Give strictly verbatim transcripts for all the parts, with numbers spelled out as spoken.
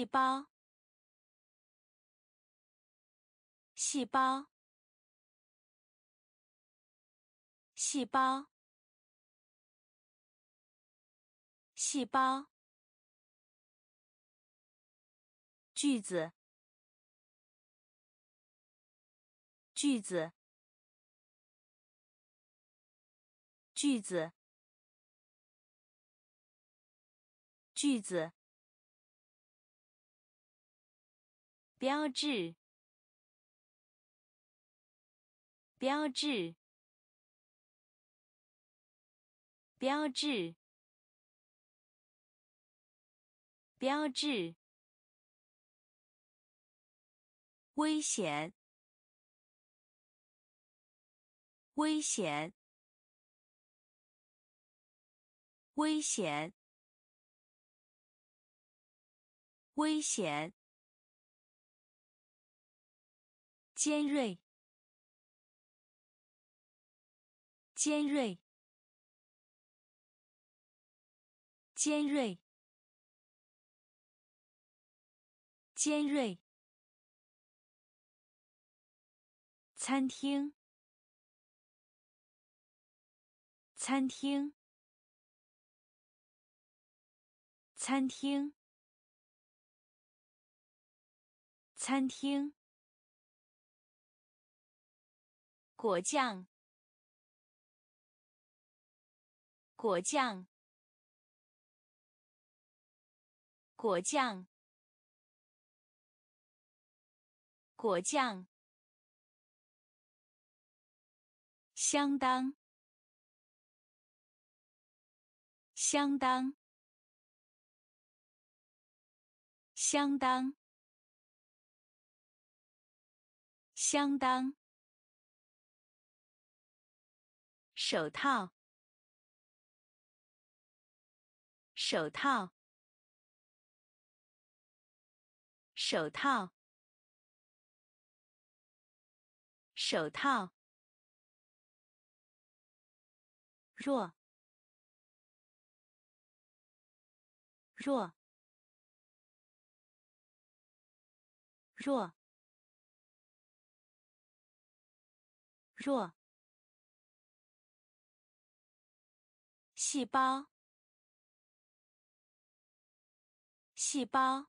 细胞，细胞，细胞，细胞，句子，句子，句子，句子，标志，标志，标志，标志，危险，危险，危险，危险，尖锐，尖锐，尖锐，尖锐，餐厅，餐厅，餐厅，餐厅，果酱，果酱，果酱，果酱，相当，相当，相当，相当，手套，手套，手套，手套，弱，弱，弱，弱，细胞，细胞，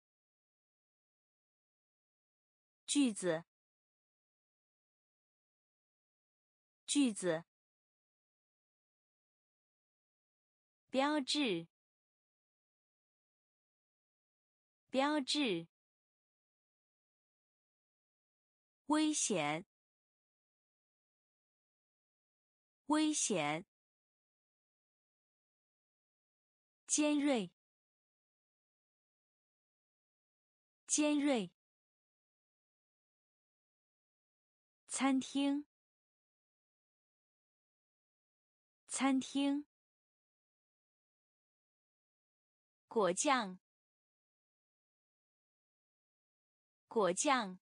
句子，句子，标志，标志，危险，危险，尖锐，尖锐，餐厅，餐厅，果酱，果酱，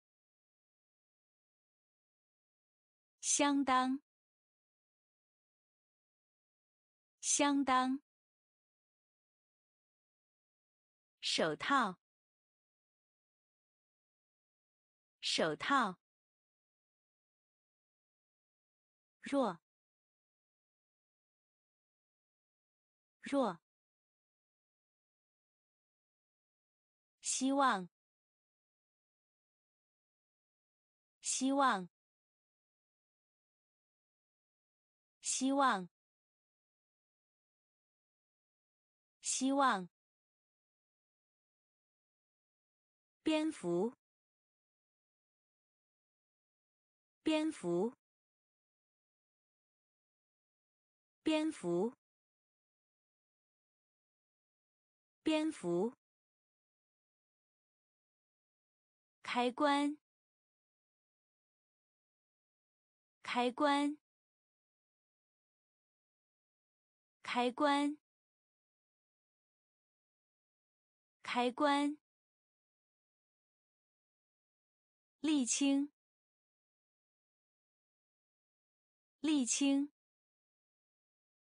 相当，相当，手套，手套，弱，弱，希望，希望，希望，希望，蝙蝠，蝙蝠，蝙蝠，蝙蝠，开关，开关，开关，开关，沥青，沥青，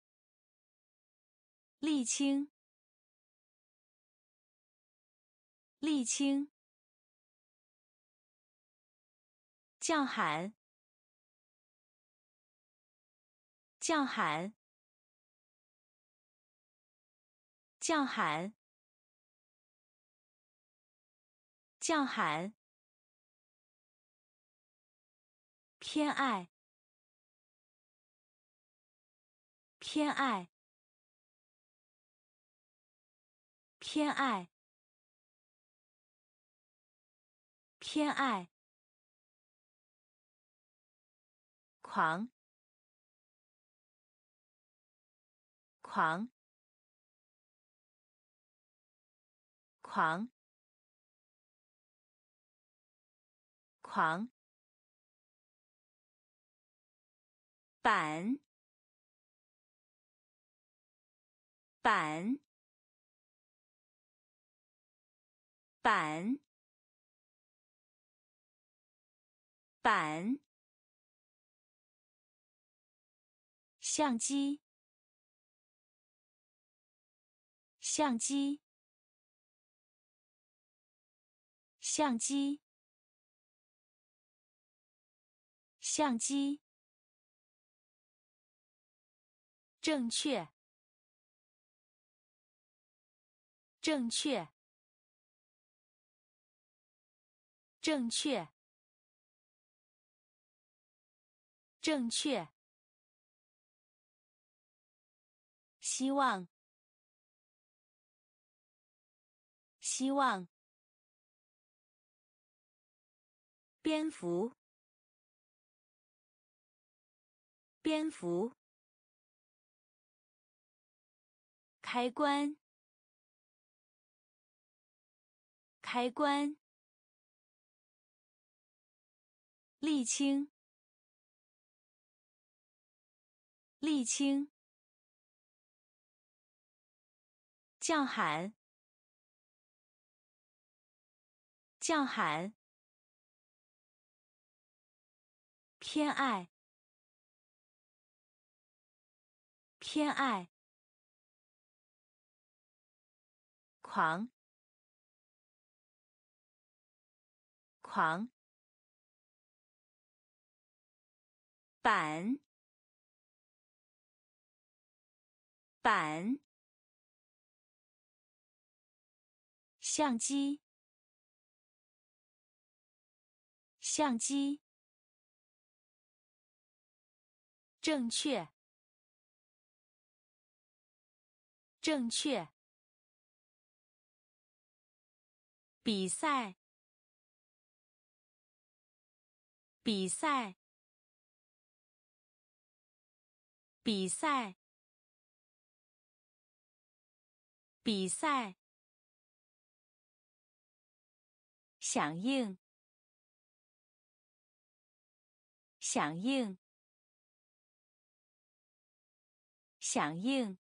沥青， 沥青，叫喊，叫喊，叫喊，叫喊，偏爱，偏爱，偏爱，偏爱，狂，狂，狂，狂，板，板，板，板，相机，相机，相机，相机，正确，正确，正确，正确，希望，希望，蝙蝠，蝙蝠，开关，开关，沥青，沥青，叫喊，叫喊，偏爱，偏爱，狂，狂，板，板，相机，相机，正确，正确，比赛，比赛，比赛，比赛，响应，响应，响应，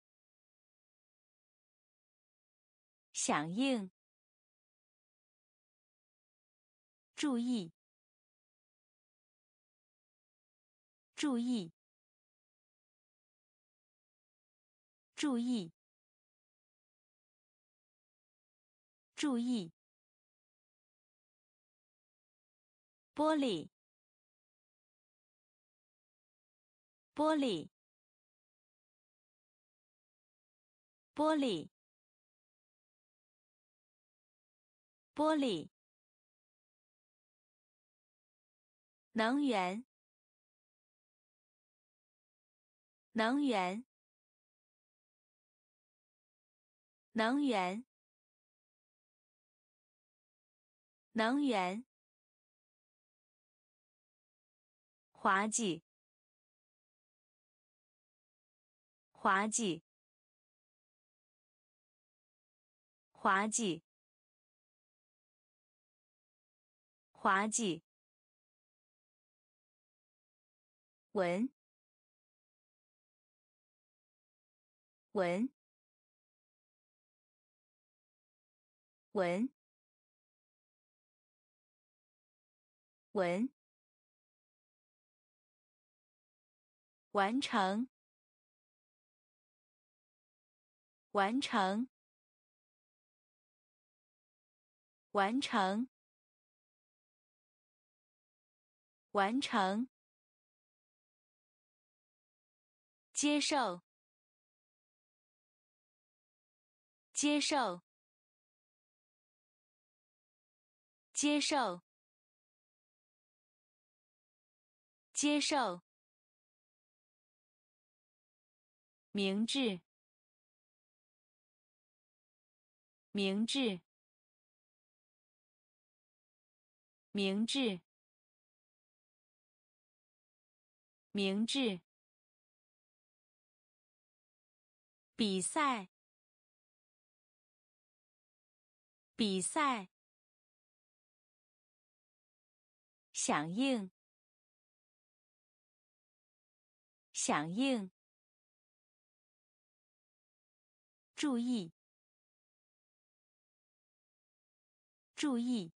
响应，注意，注意，注意，注意，玻璃，玻璃，玻璃，玻璃，能源，能源，能源，能源，滑稽，滑稽，滑稽，滑稽，文，文，文，文，完成，完成， 完成，完成，接受，接受，接受，接受，明智，明智，明智，明智，比赛，比赛，响应，响应，注意，注意，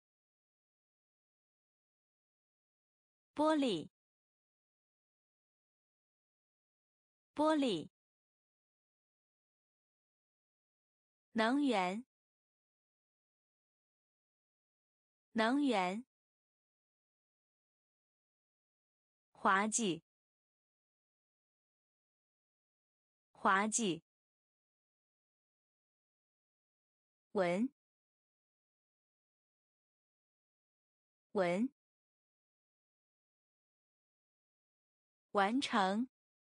玻璃，玻璃，能源，能源，滑稽，滑稽，文，文，完成，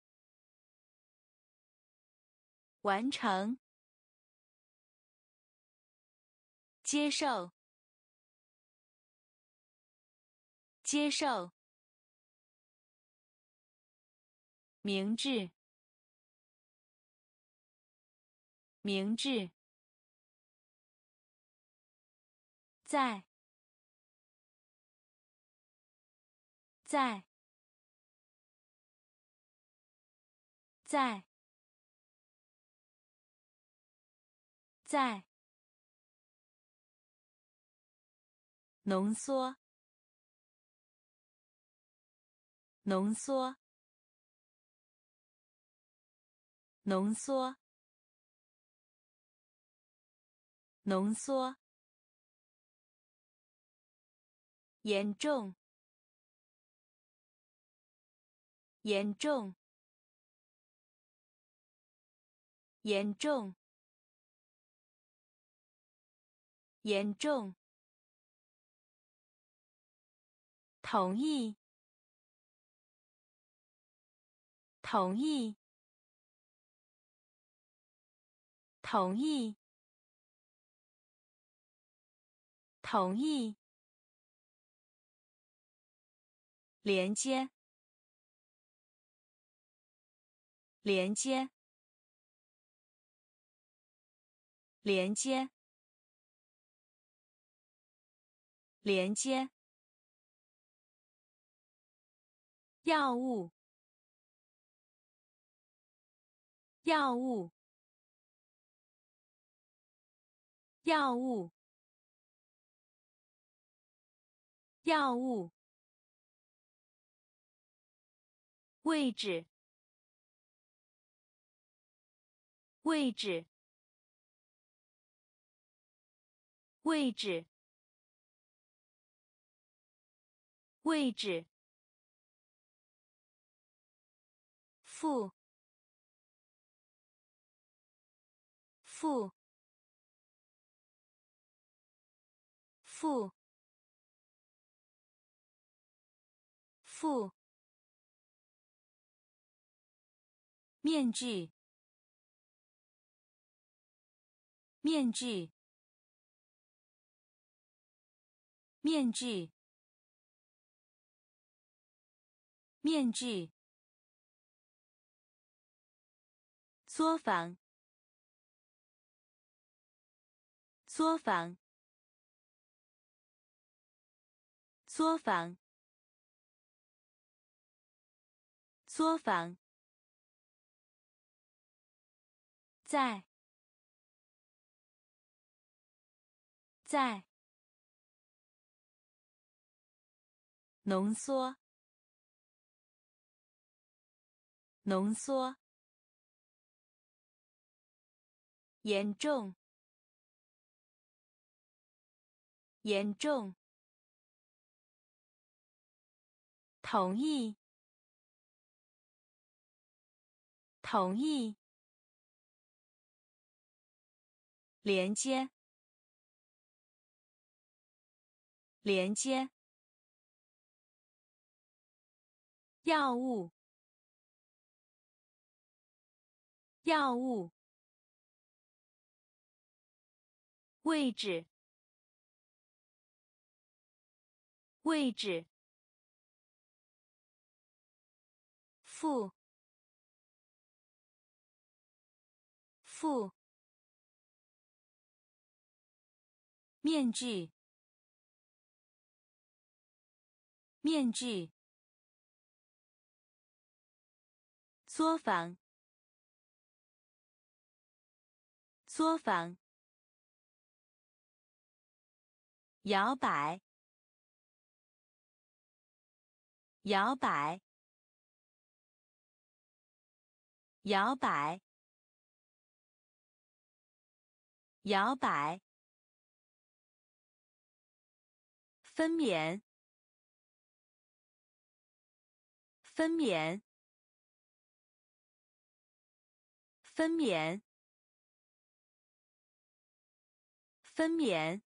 完成，接受，接受，明智，明智，在，在，在，在，浓缩，浓缩，浓缩，浓缩，严重，严重，严重，严重，同意，同意，同意，同意，连接，连接，连接，连接，药物，药物，药物，药物，位置，位置，位置，位置，负，负，负，负，面具，面具，面具，面具，作坊，作坊，作坊，作坊，在，在，浓缩，浓缩，严重， 严重，同意，同意，连接，连接，药物，药物，位置，位置，负，负，面具，面具，作坊，作坊，摇摆，摇摆，摇摆，摇摆，分娩，分娩，分娩，分娩，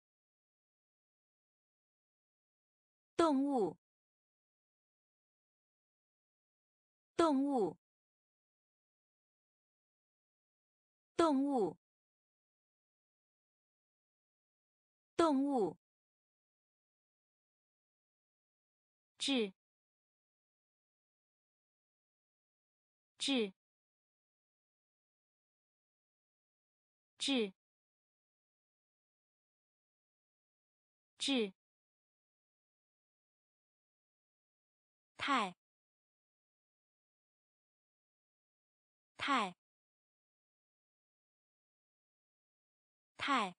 动物，动物，动物，动物，质，质，质，质，态，态，态，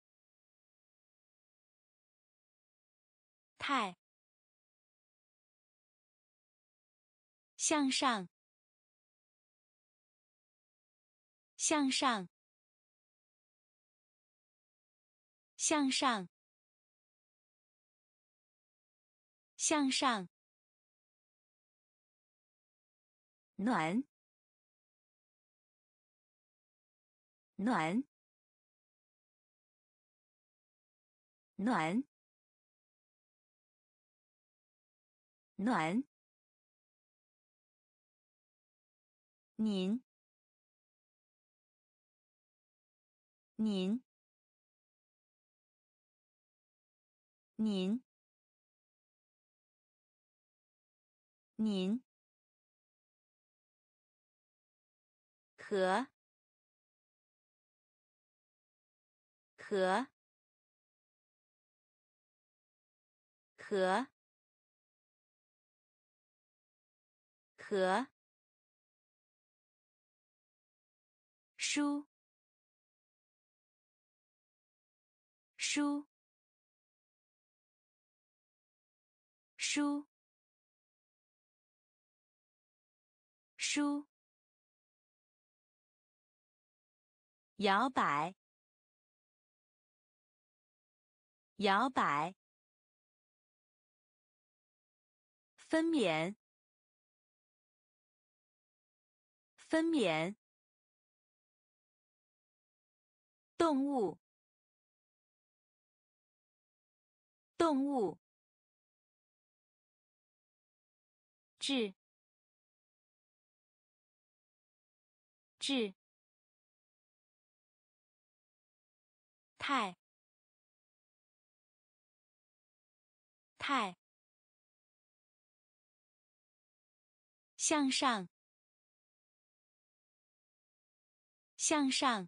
态，向上，向上，向上，向上，暖，暖，暖，暖，您，您，您，您，和，和，和，和，书，书，书，书，摇摆，摇摆，分娩，分娩，动物，动物，质，质，态，态，向上，向上，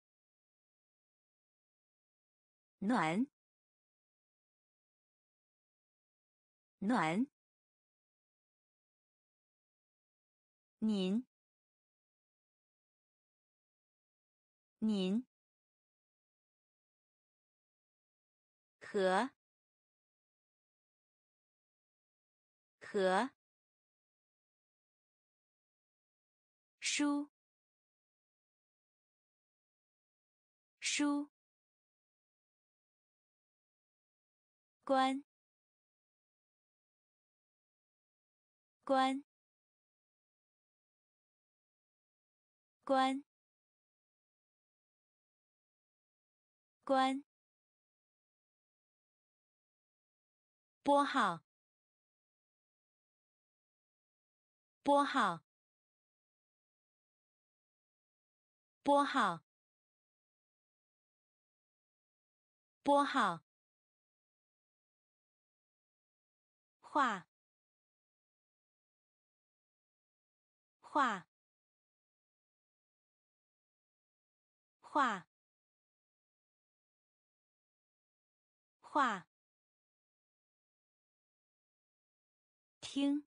暖，暖，您，您，和，和，书，书， 关关关关拨号拨号拨号拨号画画画画听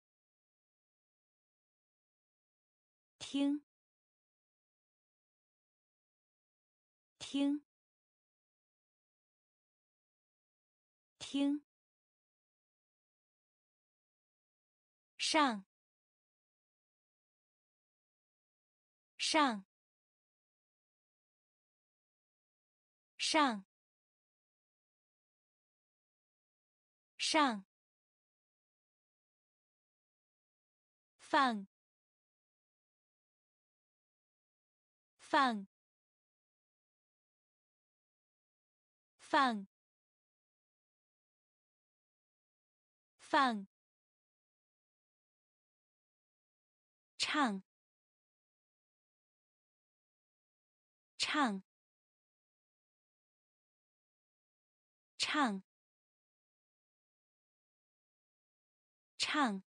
听听听上上上上放放放放唱唱唱唱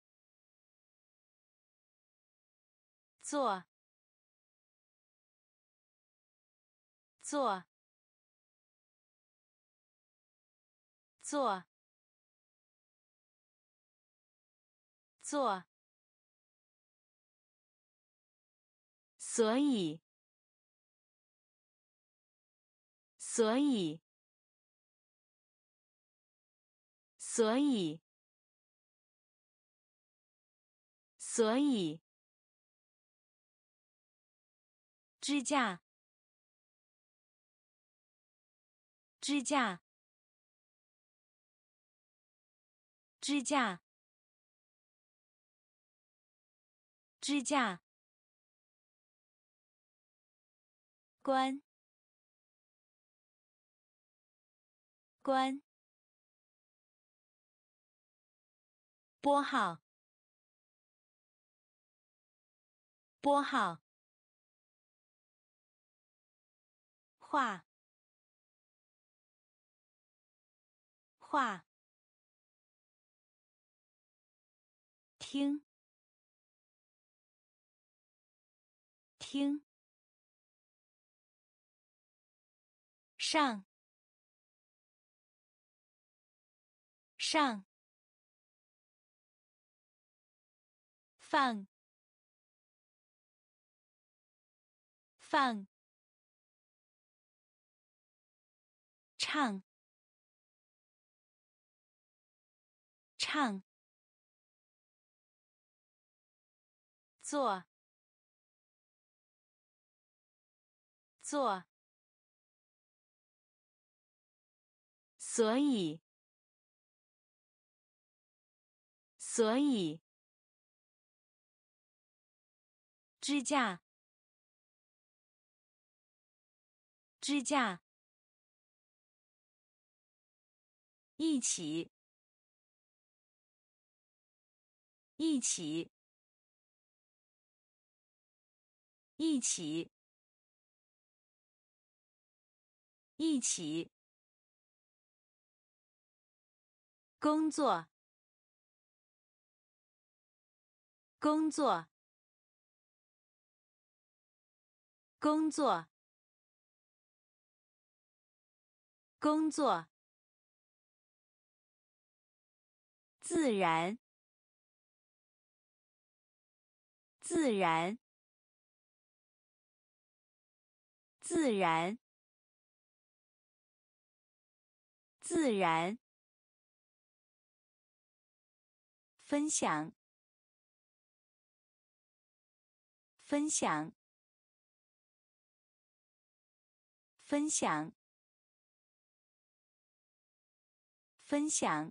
做做做做所以所以所以所以支架支架支架支架关关拨号拨号画画听听上上放放唱唱做做所以所以支架支架一起一起一起一起工作工作工作工作自然自然自然自然分享分享分享分享，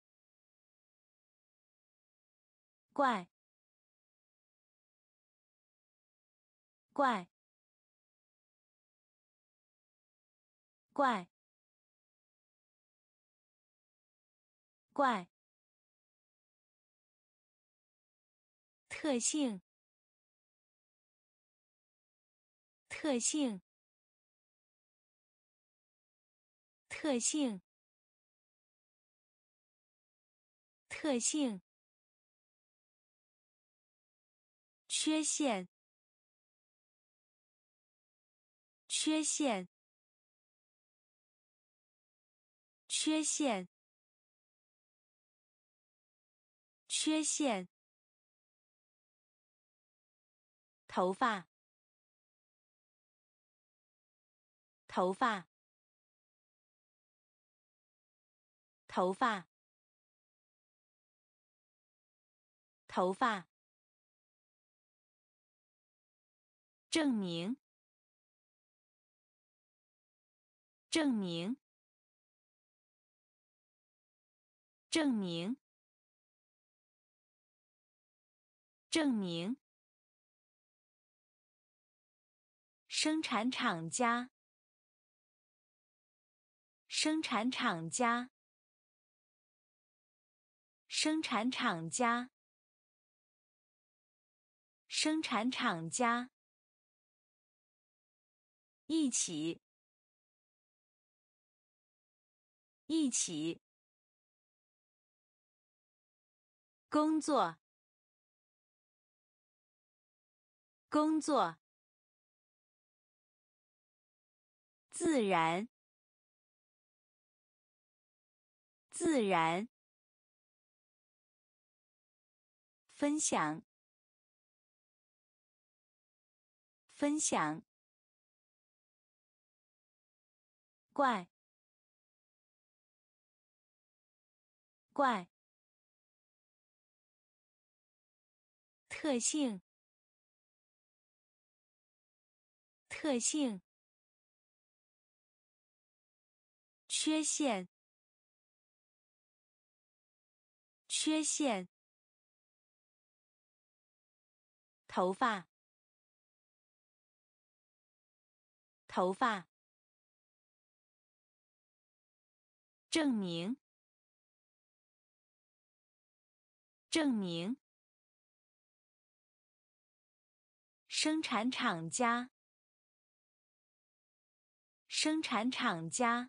怪，怪，怪，怪，特性，特性，特性，特性，缺陷，缺陷，缺陷，缺陷，头发，头发，头发，头发，证明，证明，证明，证明，生产厂家，生产厂家，生产厂家，生产厂家，一起，一起，工作，工作，自然，自然，分享，分享，怪，怪，特性，特性，缺陷，缺陷，头发，头发，证明，证明，生产厂家，生产厂家，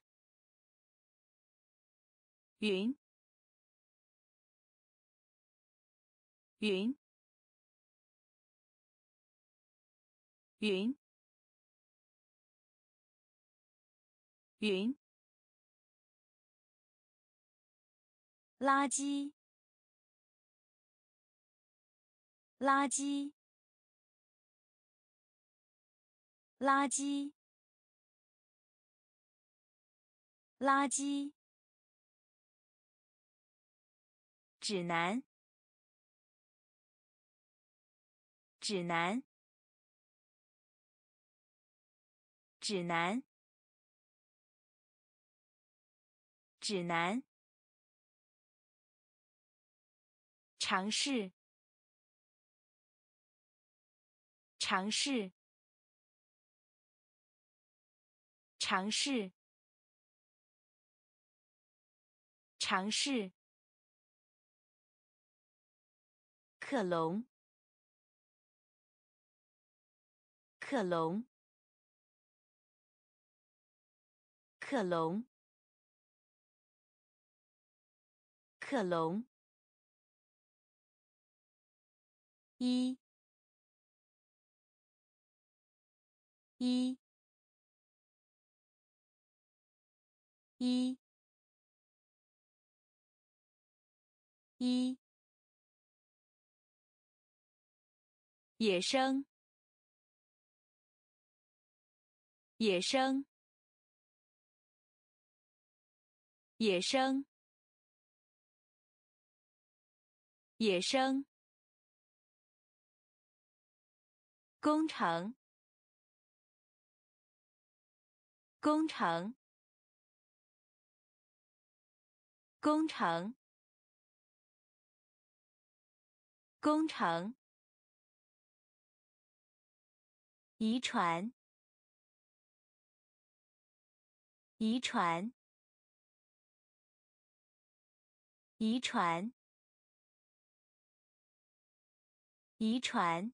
云，云，云，云，垃圾，垃圾，垃圾，垃圾，指南，指南，指南，指南，尝试，尝试，尝试，尝试，克隆，克隆，克隆，克隆，一，一，一，一，野生，野生，野生，野生，工程，工程， 工程，工程，遗传，遗传，遗传，遗传，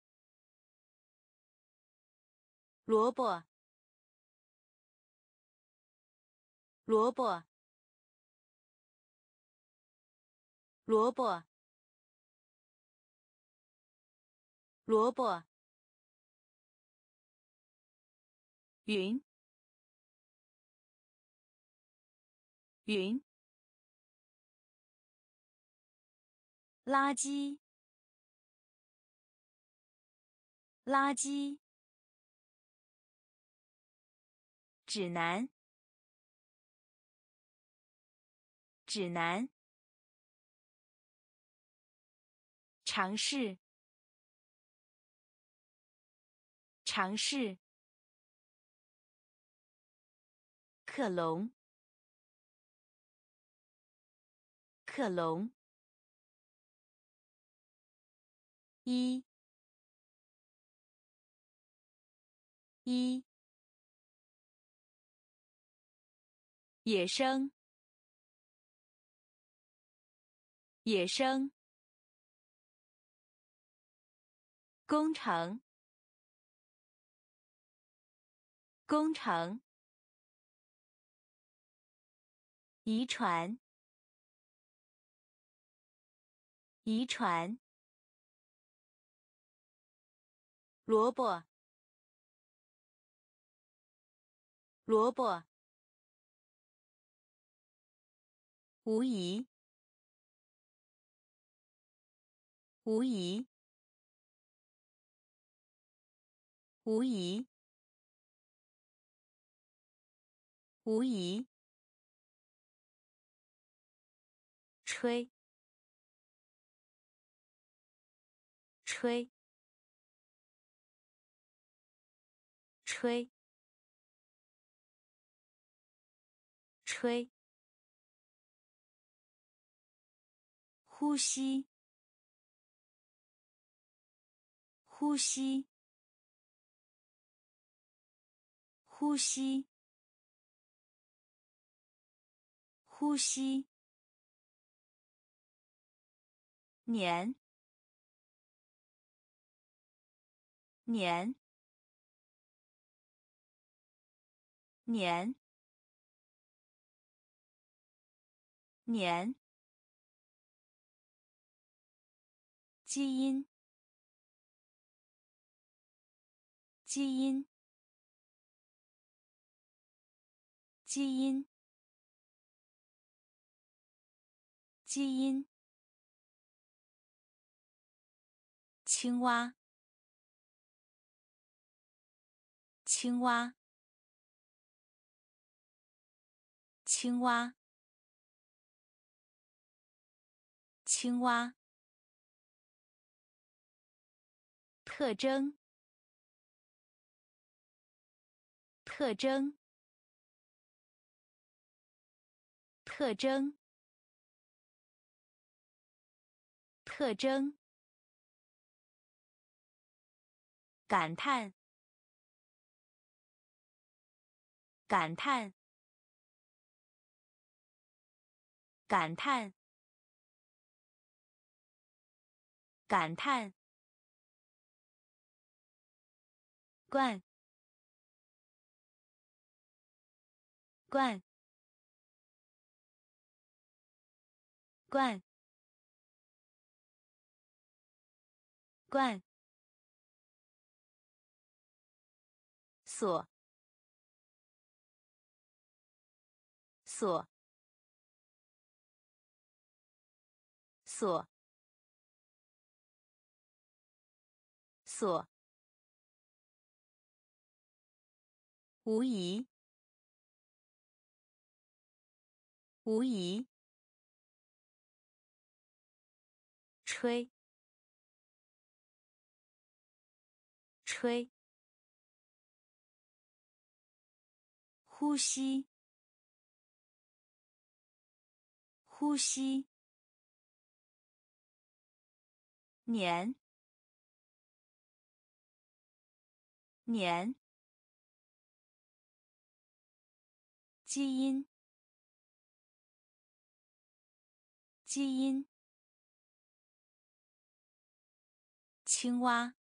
萝卜，萝卜，萝卜，萝卜，云，云，垃圾，垃圾，指南，指南，尝试，尝试，克隆，克隆，一，一，野生，野生，工程，工程，遗传，遗传，萝卜，萝卜，无疑，无疑，无疑，无疑，吹，吹，吹，吹，呼吸，呼吸，呼吸，呼吸，年，年，年，年，基因，基因，基因，基因，青蛙，青蛙，青蛙，青蛙，特征，特征，特征，特征，感叹，感叹，感叹，感叹，罐，罐，罐，罐，锁，锁，锁，锁，无疑，无疑，吹，吹，呼吸， 呼吸，年，年，基因，基因，青蛙，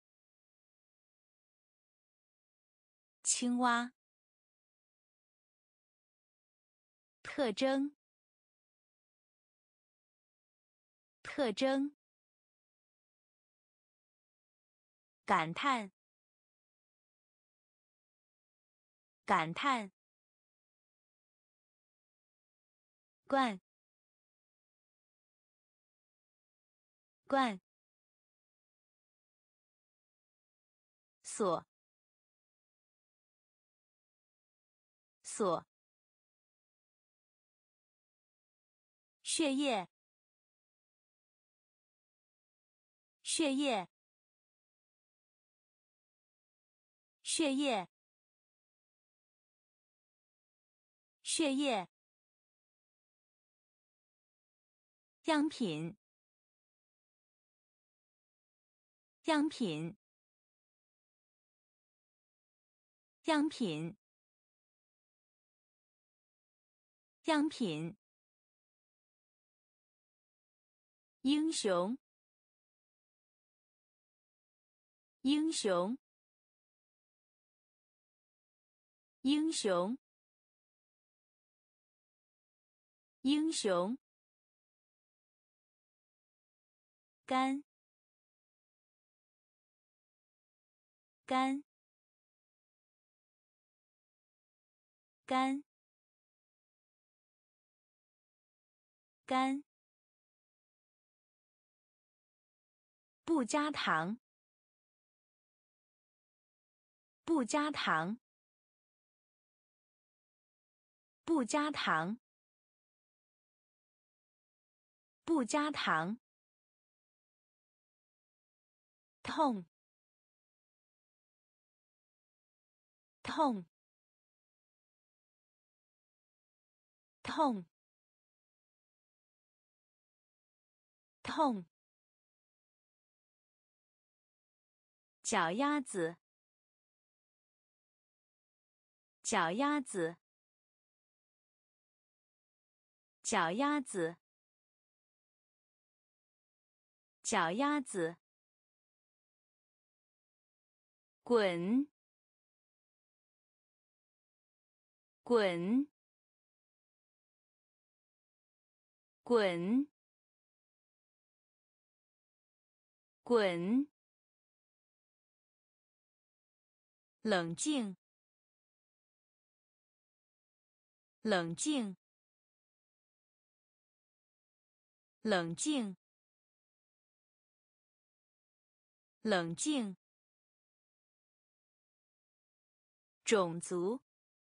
青蛙，特征，特征，感叹，感叹，罐，罐，锁，锁，血液，血液，血液，血液，样品，样品，样品，样品，英雄，英雄，英雄，英雄，干，干，干，干，不加糖，不加糖，不加糖，不加糖，痛，痛，痛，痛，脚丫子，脚丫子，脚丫子，脚丫子，滚，滚，滚，滚，冷静，冷静，冷静，冷静，种族，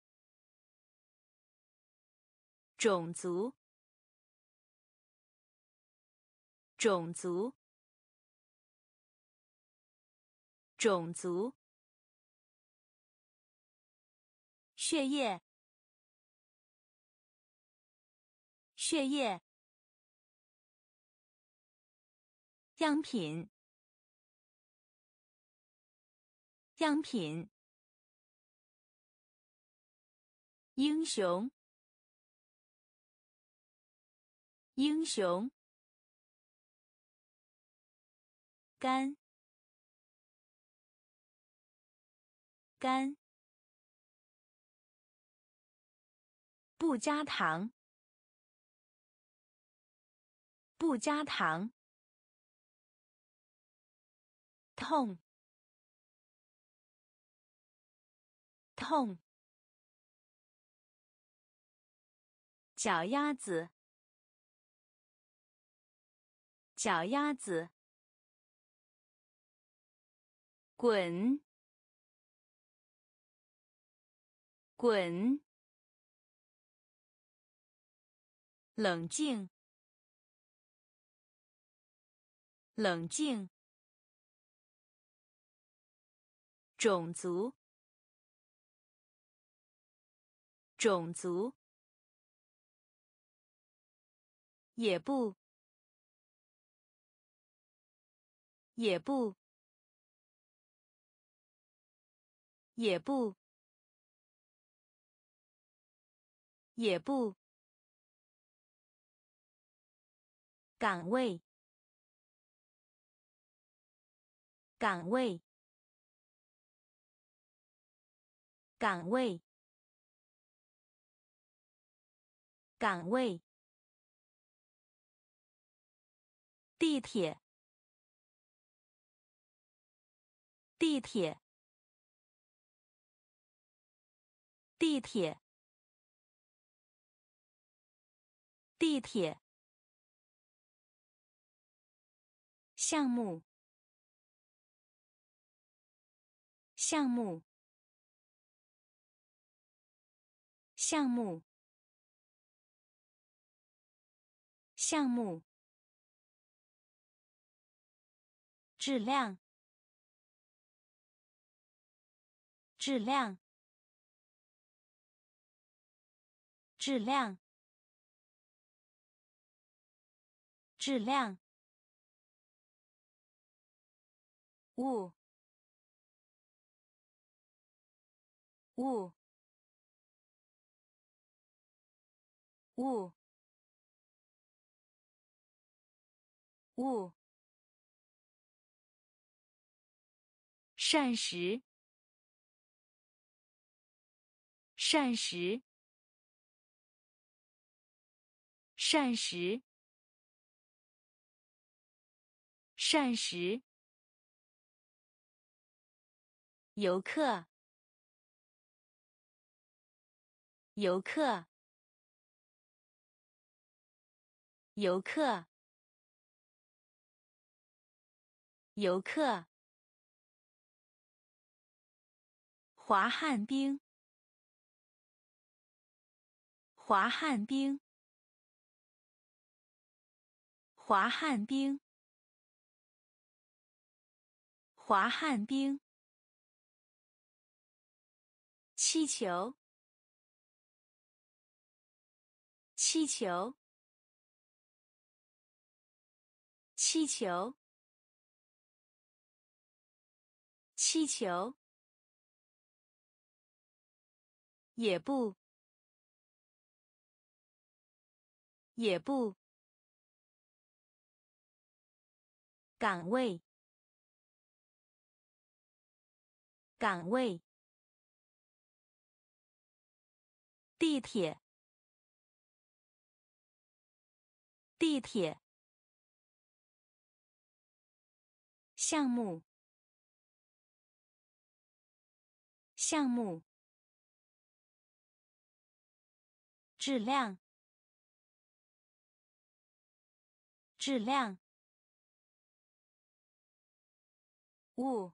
种族，种族，种族，血液，血液，样品，样品，英雄，英雄，干，干，不加糖，不加糖，痛，痛，脚丫子，脚丫子，滚，滚，冷静，冷静，种族，种族， 也不，也不，也不，也不。岗位，岗位，岗位，岗位。地铁，地铁，地铁，地铁。项目，项目，项目，项目。质量，质量，质量，质量。物，物，物，物。膳食，膳食，膳食，膳食。游客，游客，游客，游客。滑旱冰，滑旱冰，滑旱冰，滑旱冰。气球，气球，气球，气球。也不，也不。岗位，岗位。地铁，地铁。项目，项目。质量，质量。物，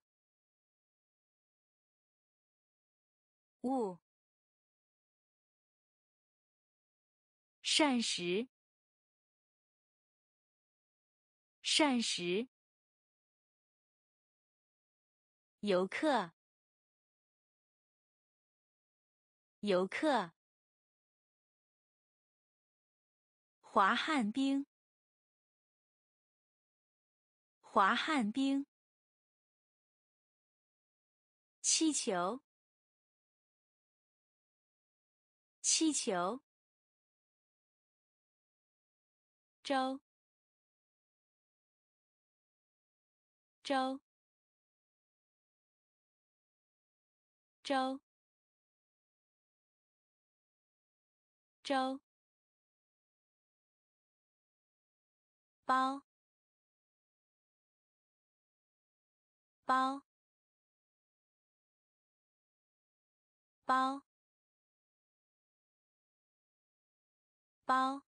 物。膳食，膳食。游客，游客。滑旱冰，滑旱冰。气球，气球。周，周，周，周。包，包，包，包。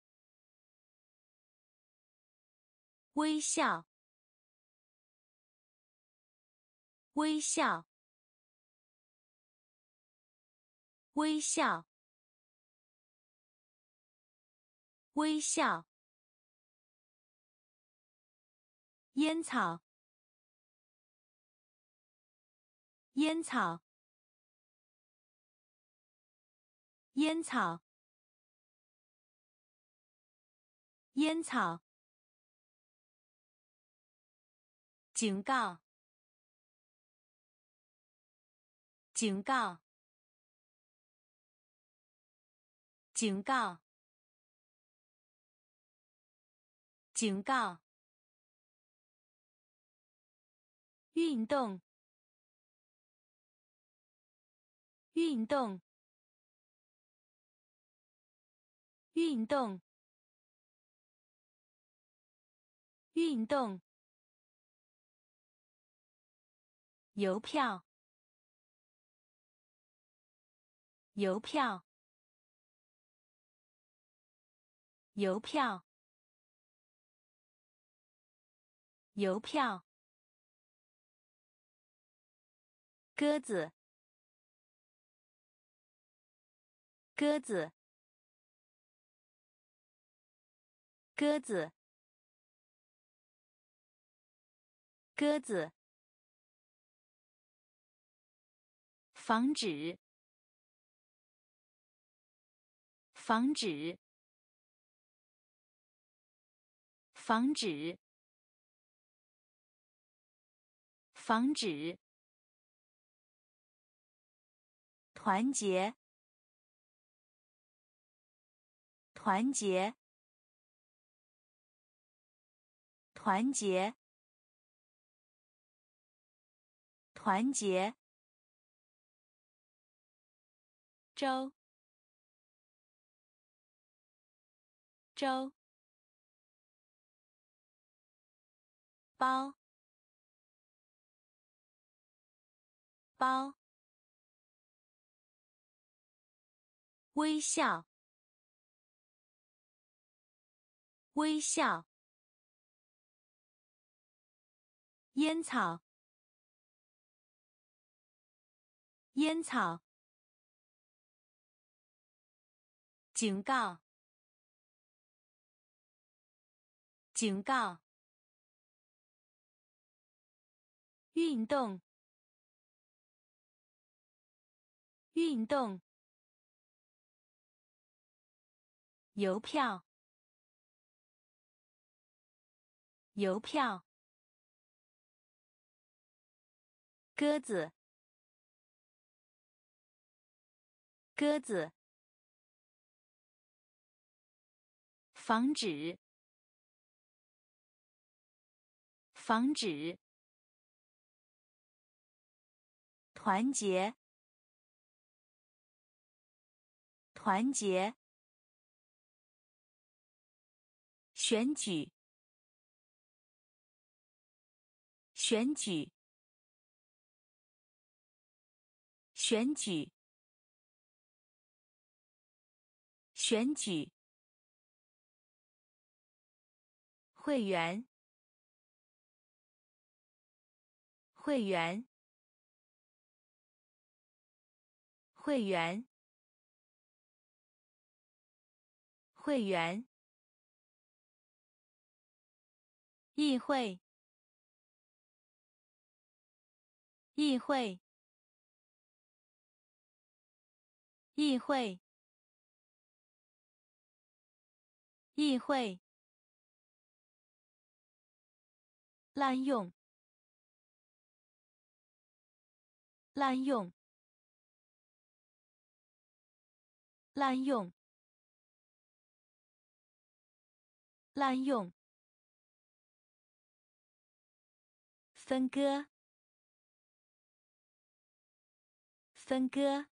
微笑，微笑，微笑，微笑。烟草，烟草，烟草。 烟草，警告，警告，警告，警告，运动，运动，运动，运动，邮票，邮票，邮票，邮票，鸽子，鸽子，鸽子，鸽子，防止，防止，防止，防止，团结，团结，团结，团结，周，周，包，包，微笑，微笑，烟草，烟草，警告，警告，运动，运动，邮票，邮票，鸽子，鸽子，防止，防止，团结，团结，选举，选举，选举，选举，会员，会员，会员，会员，议会，议会，议会，议会，滥用，滥用，滥用，滥用，分割，分割，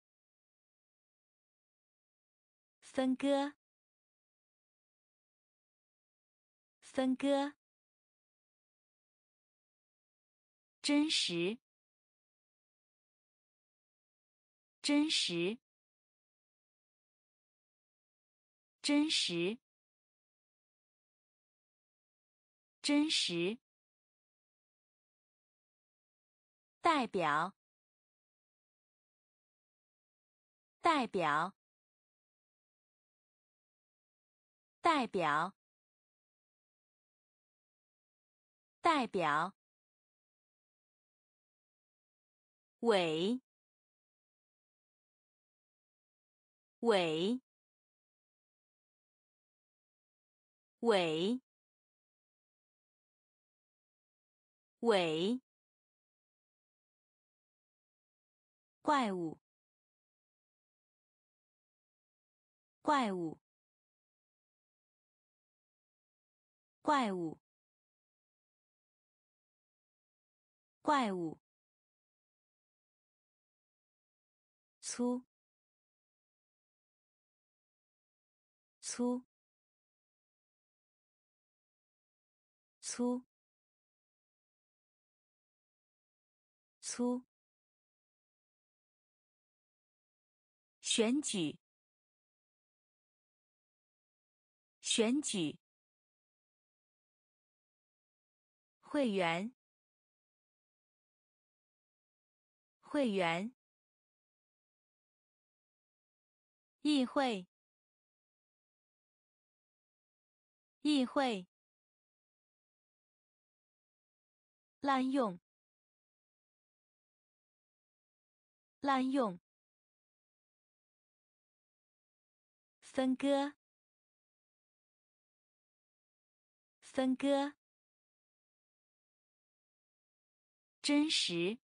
分割，分割，真实，真实，真实，真实，代表，代表，代表，代表，伪，伪， 尾尾怪物怪物怪物怪物粗粗粗粗选举选举会员会员议会议会滥用滥用分割分割真实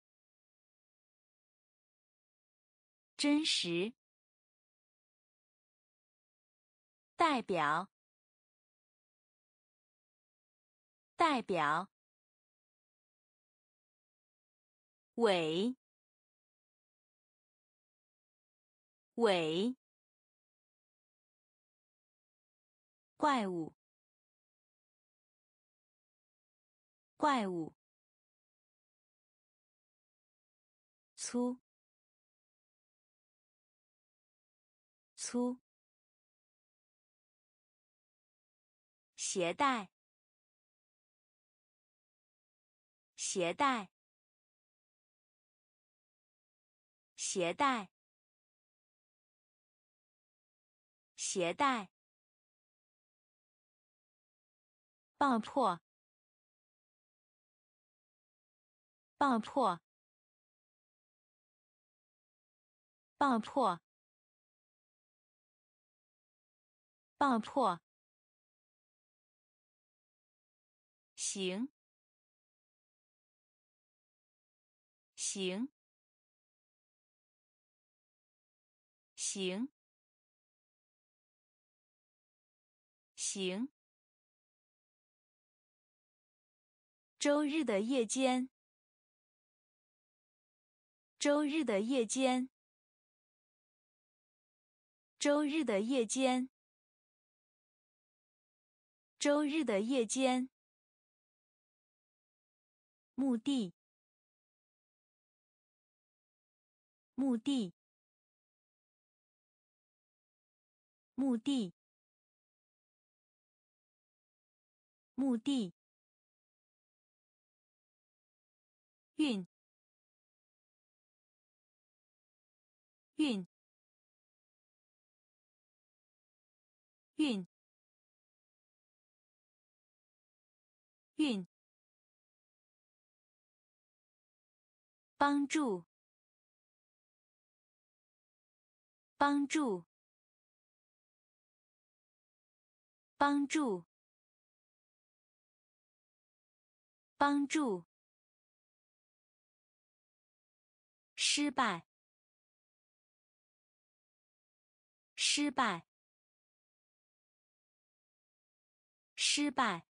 真实代表代表尾尾怪物怪物粗粗携带携带携带携带爆破爆破爆破爆破行行行行周日的夜间周日的夜间周日的夜间周日的夜间目的目的目的目的运运运运帮助帮助帮助帮助失败失败失败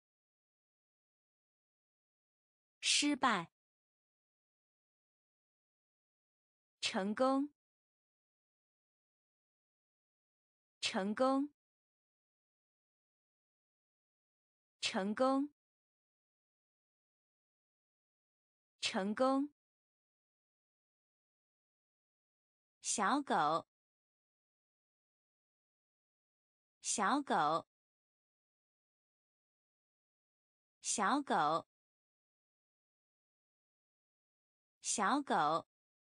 失败成功成功成功成功小狗小狗小狗小狗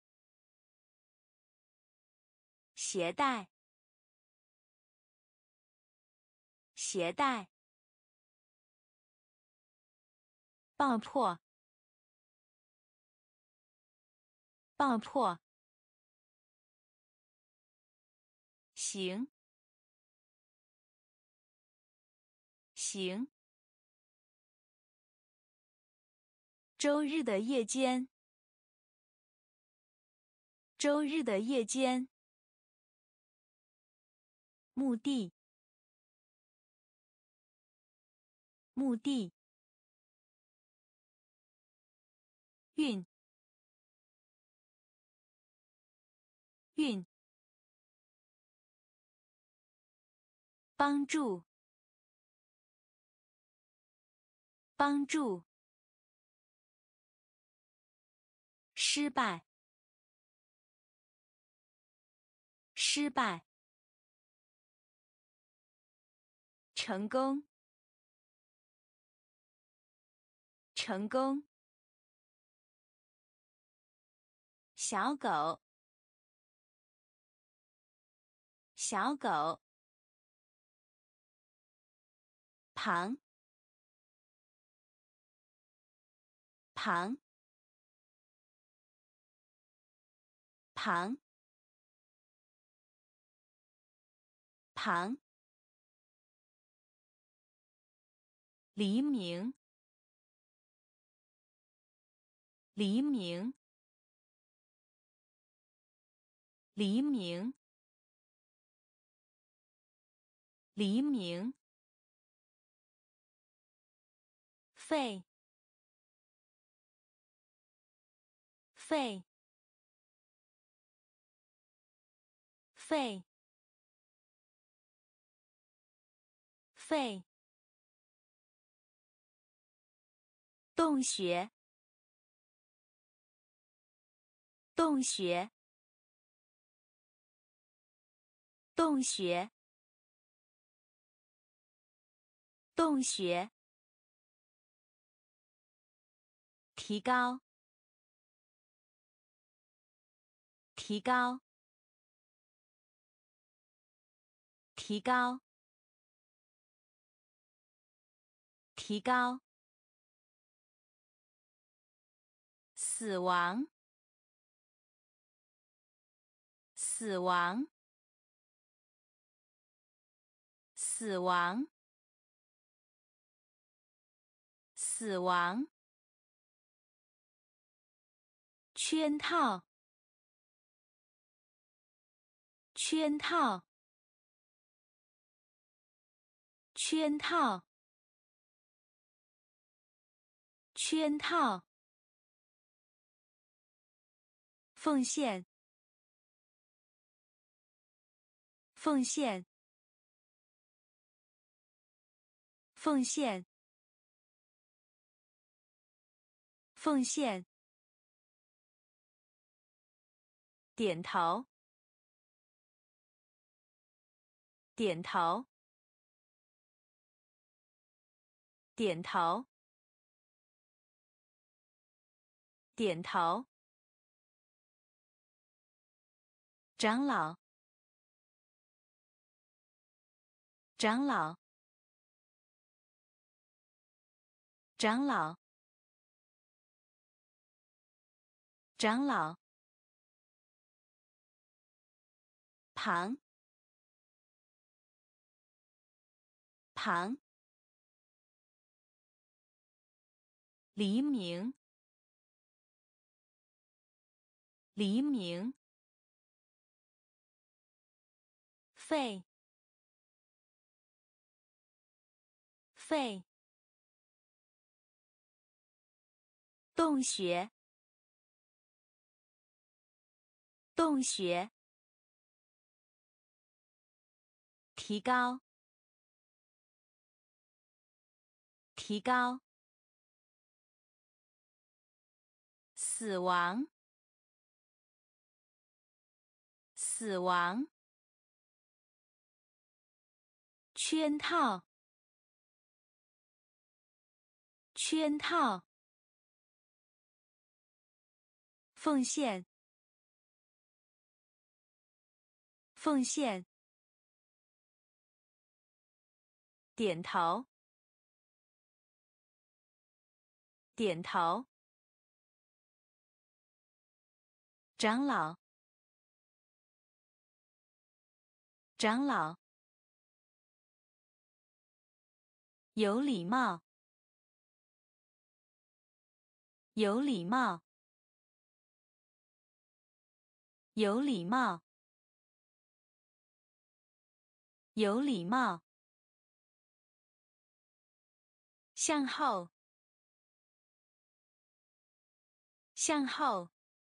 携带携带爆破爆破行行。周日的夜间。周日的夜间。墓地。墓地。运。运。帮助。帮助。失败。失败。成功。成功。小狗。小狗。旁。旁。旁。旁。黎明。黎明。黎明。黎明。肺。肺。肺。肺。洞穴。洞穴。洞穴。洞穴。提高。提高。提高。提高。死亡。死亡。死亡。死亡。圈套。圈套。圈套。圈套。奉献。奉献。奉献。奉献。点头。点头。点头。点头。长老。长老。长老。长老。旁。旁。黎明。黎明。肺。肺。洞穴。洞穴。提高。提高。死亡。死亡。圈套。圈套。奉献。奉献。点头。点头。长老。长老。 有礼貌，有礼貌，有礼貌，有礼貌。向后，向后，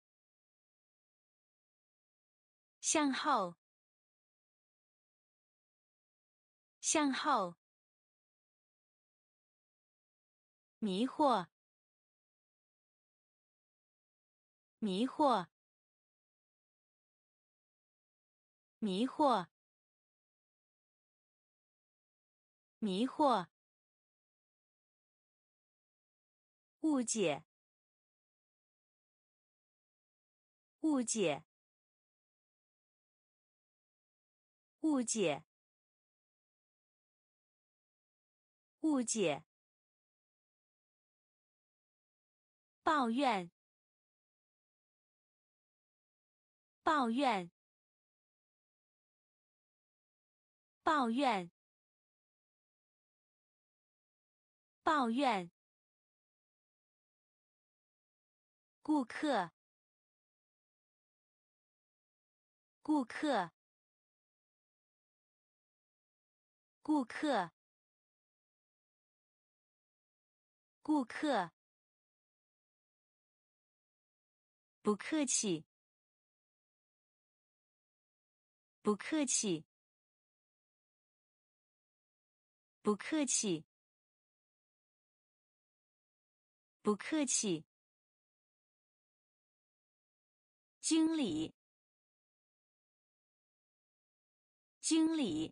向后，向后。迷惑，迷惑，迷惑，迷惑。误解，误解，误解，误解。抱怨，抱怨，抱怨，抱怨。顾客，顾客，顾客，顾客。不客气，不客气，不客气，不客气。经理，经理，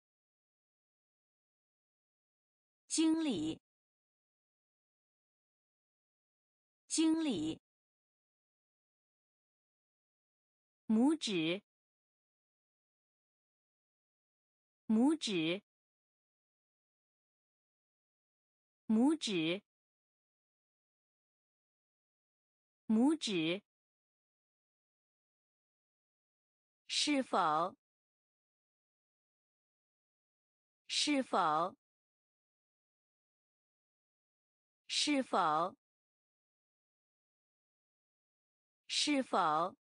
经理，经理。拇指，拇指，拇指，拇指。是否？是否？是否？是否？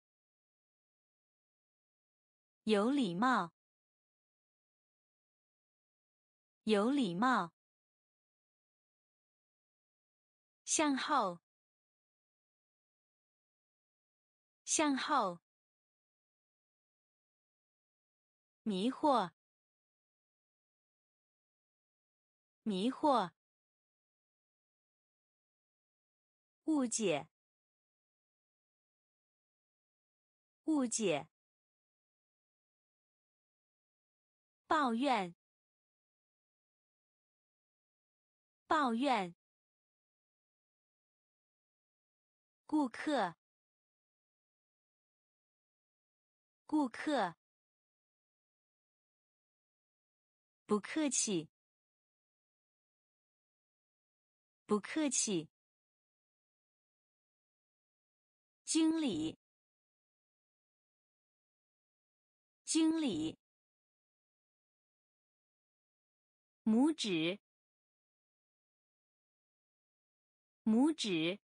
有礼貌，有礼貌。向后，向后。迷惑，迷惑。误解，误解。抱怨，抱怨。顾客，顾客。不客气，不客气。经理，经理。拇指，拇指。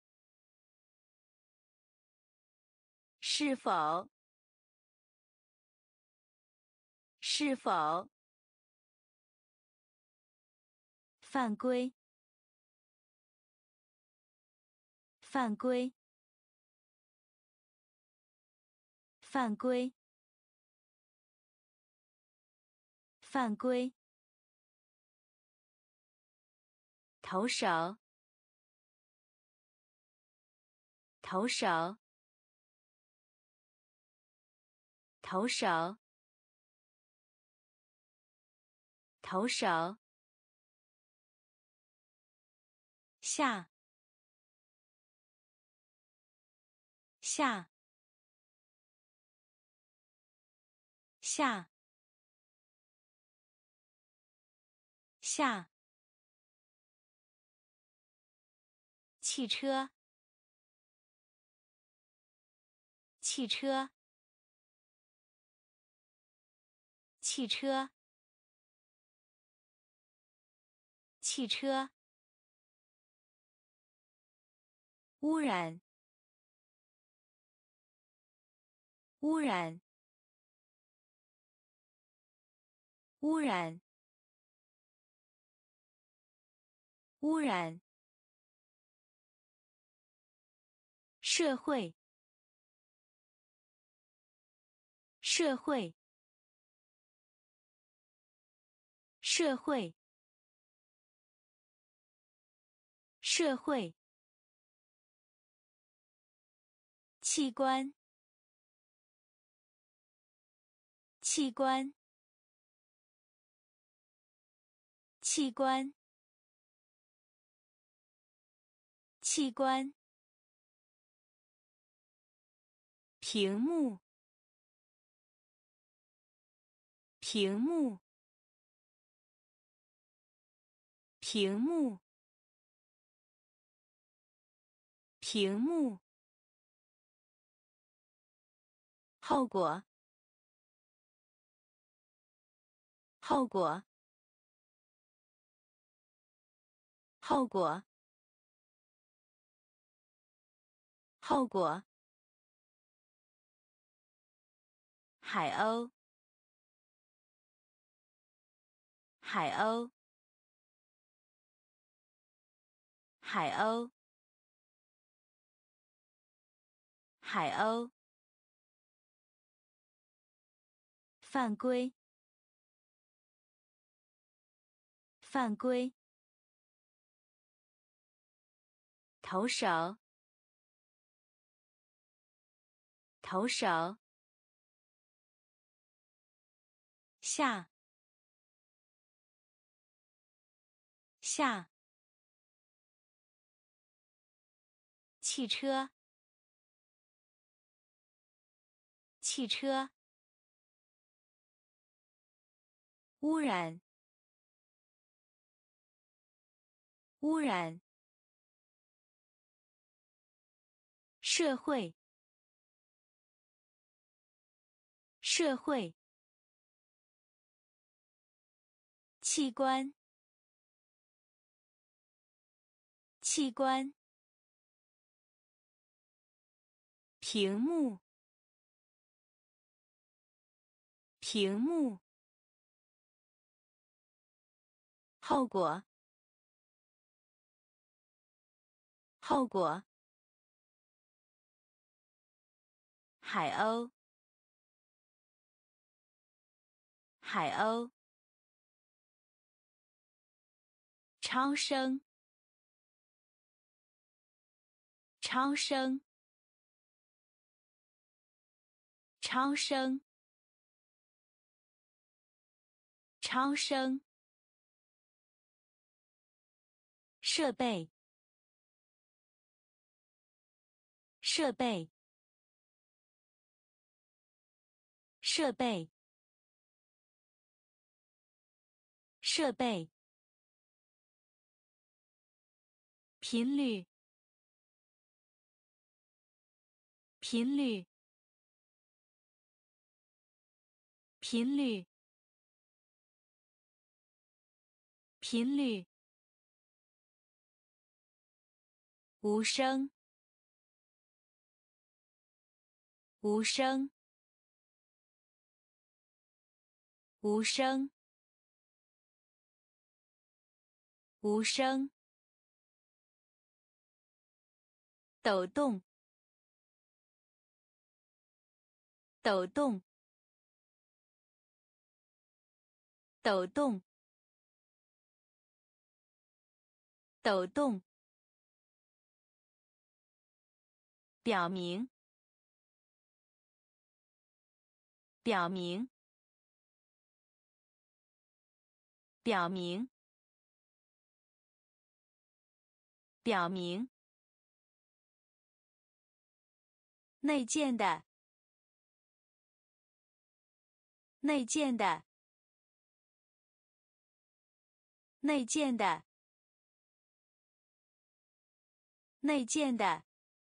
是否？是否？犯规，犯规，犯规，犯规。投手，投手，投手，投手。下，下，下，下。汽车，汽车，汽车。 汽车，污染，污染，污染，污染。社会，社会，社会，社会。器官，器官，器官，器官。屏幕，屏幕，屏幕，屏幕。后果，后果，后果，后果。海鸥，海鸥，海鸥，海鸥。犯规，犯规。投手，投手。下，下。汽车，汽车。污染，污染。社会，社会。器官，器官。屏幕，屏幕。后果，后果。海鸥，海鸥。超声，超声，超声，超声。设备，设备，设备，设备。频率，频率，频率，频率。无声，无声，无声，无声。抖动，抖动，抖动，抖动。表明，表明，表明，表明。内建的，内建的，内建的，内建的。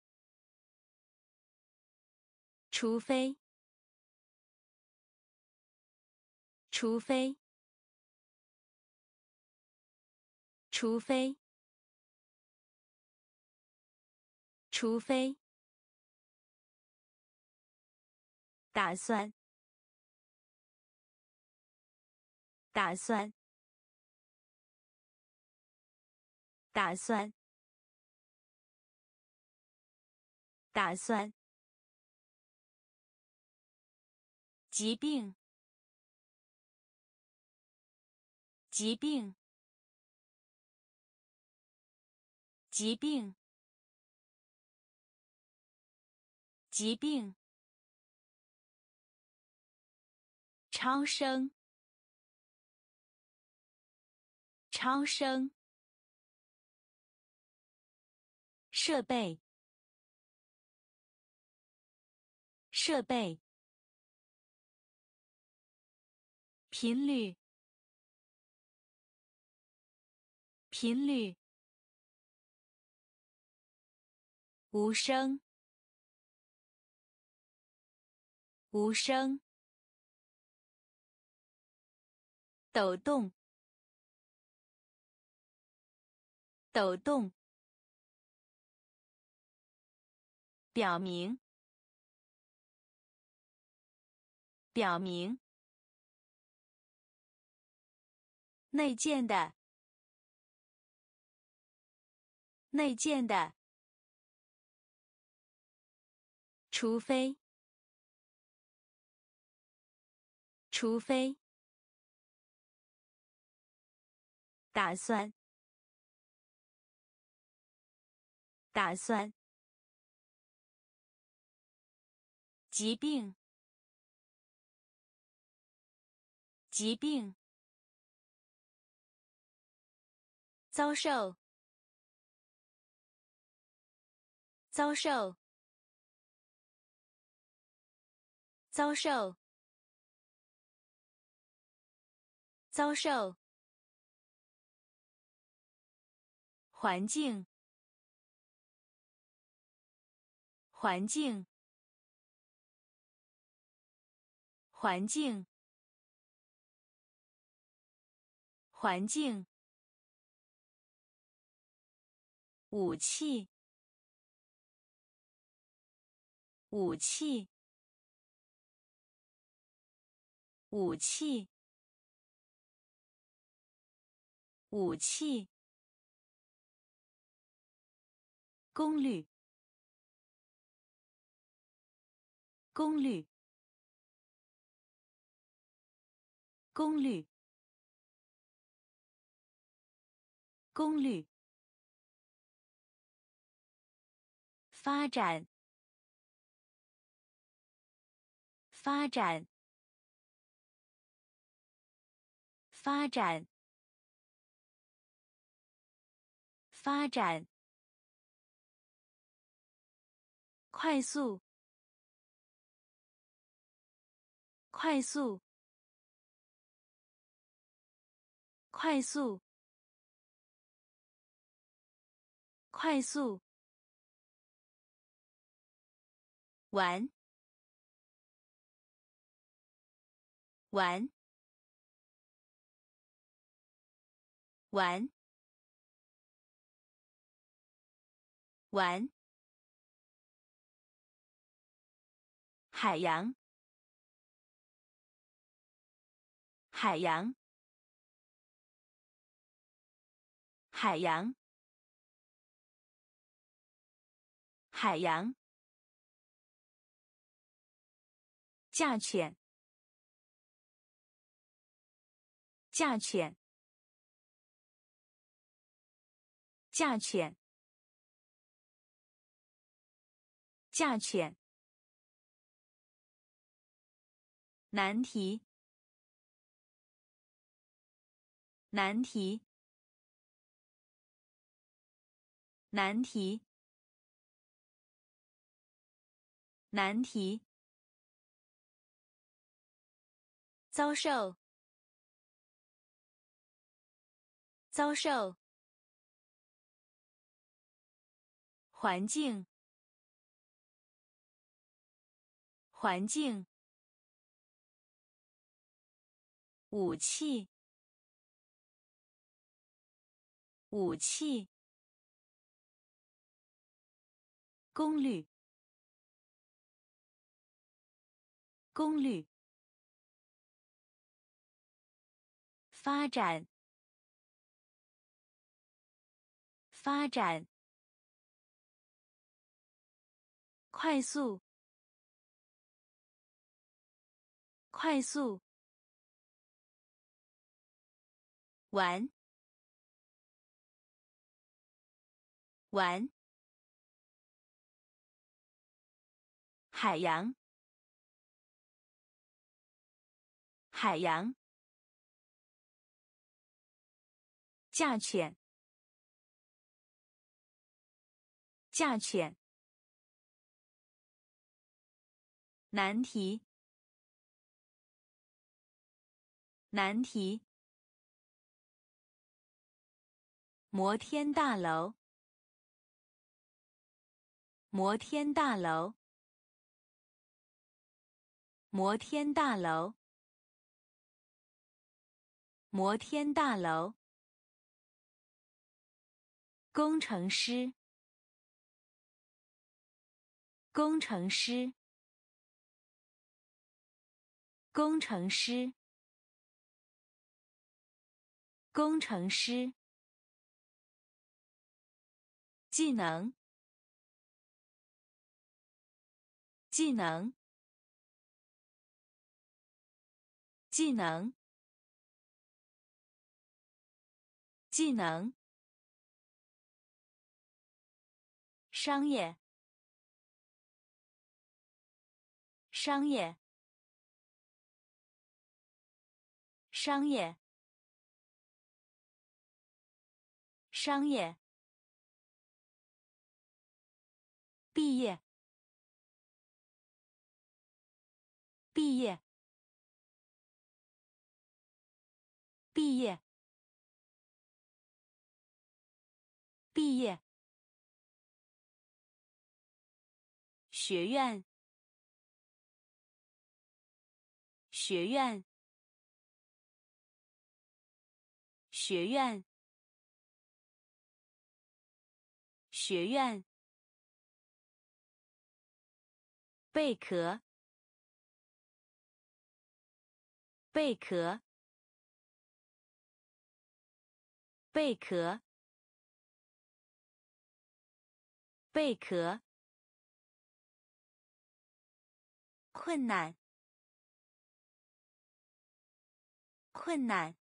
除非，除非， 除非，除非，打算，打算，打算，打算，疾病，疾病，疾病，疾病，超声，超声，设备，设备，频率，频率，无声，无声，抖动，抖动，表明，表明，内建的，内建的，除非，除非，打算，打算，疾病，疾病，遭受，遭受，遭受，遭受，环境，环境，环境，环境，武器，武器，武器，武器，功率，功率，功率，功率，发展，发展，发展，发展，快速，快速，快速，快速，玩，玩，玩，玩，海洋，海洋，海洋，海洋，价钱，价钱，价钱，价钱，难题，难题，难题，难题，遭受，遭受，环境，环境，武器， 武器，功率，功率，发展，发展，快速，快速，玩，玩，海洋，海洋，价钱，价钱，难题，难题，摩天大楼，摩天大楼，摩天大楼，摩天大楼，工程师，工程师，工程师，工程师，技能，技能，技能，技能，商业，商业，商业，商业，毕业，毕业，毕业，毕业，学院，学院，学院，学院，贝壳，贝壳，贝壳，贝壳，困难，困难，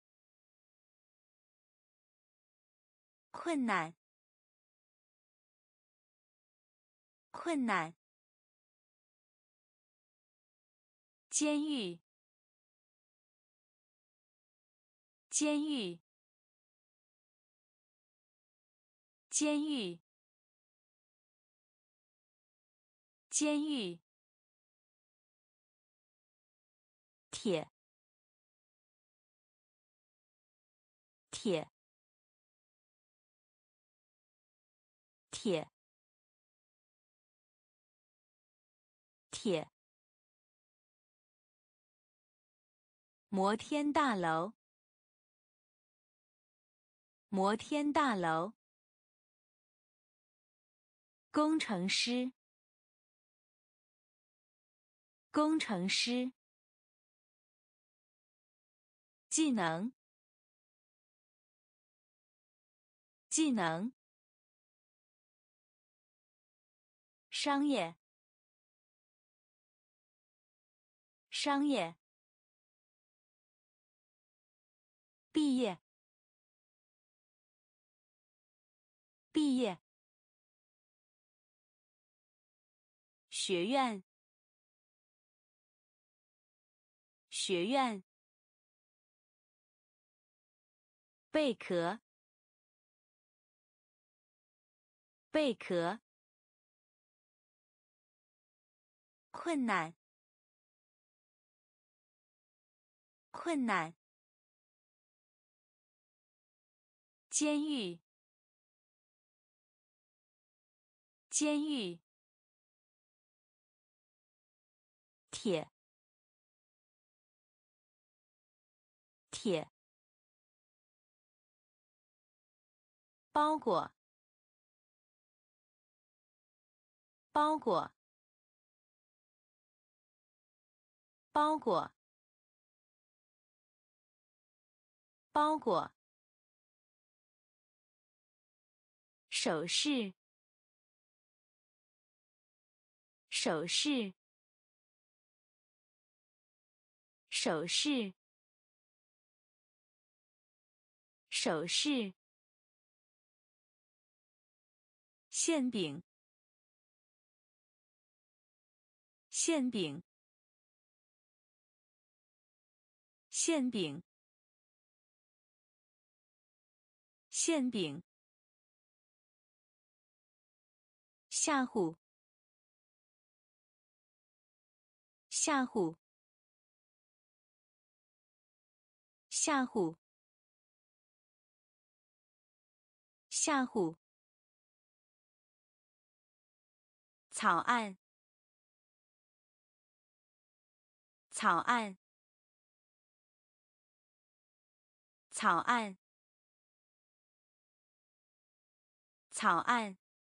困难，困难，监狱，监狱，监狱，监狱，铁，铁，铁，铁，摩天大楼，摩天大楼，工程师，工程师，技能，技能，商业，商业，毕业，毕业，学院，学院，贝壳，贝壳，困难，困难，监狱，监狱，铁，铁， 包裹，包裹，包裹，包裹。首饰，首饰，首饰，首饰。馅饼，馅饼，馅饼，馅饼。吓唬，吓唬，吓唬，吓唬。草案，草案，草案，草案。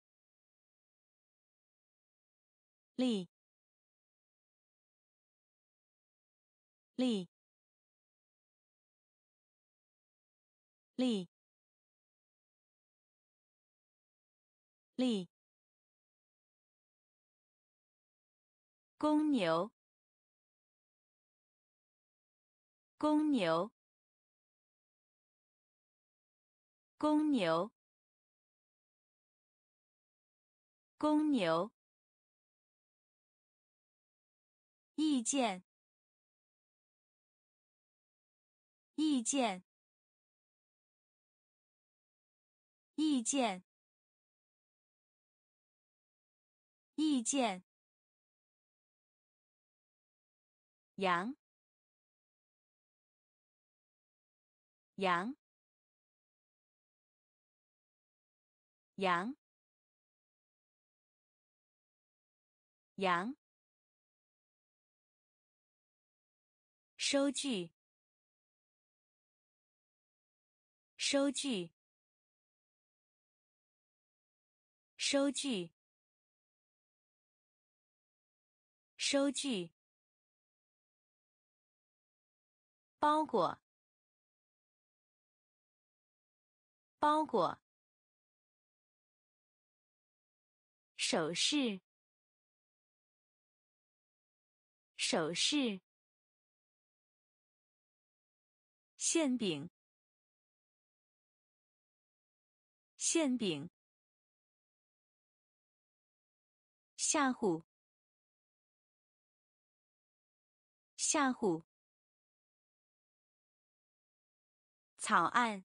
立，立，立，立。公牛，公牛，公牛，公牛。意见，意见，意见，意见。羊，羊，羊，羊。收据，收据，收据，收据。包裹，包裹。首饰，首饰。馅饼，馅饼。吓唬，吓唬。草案，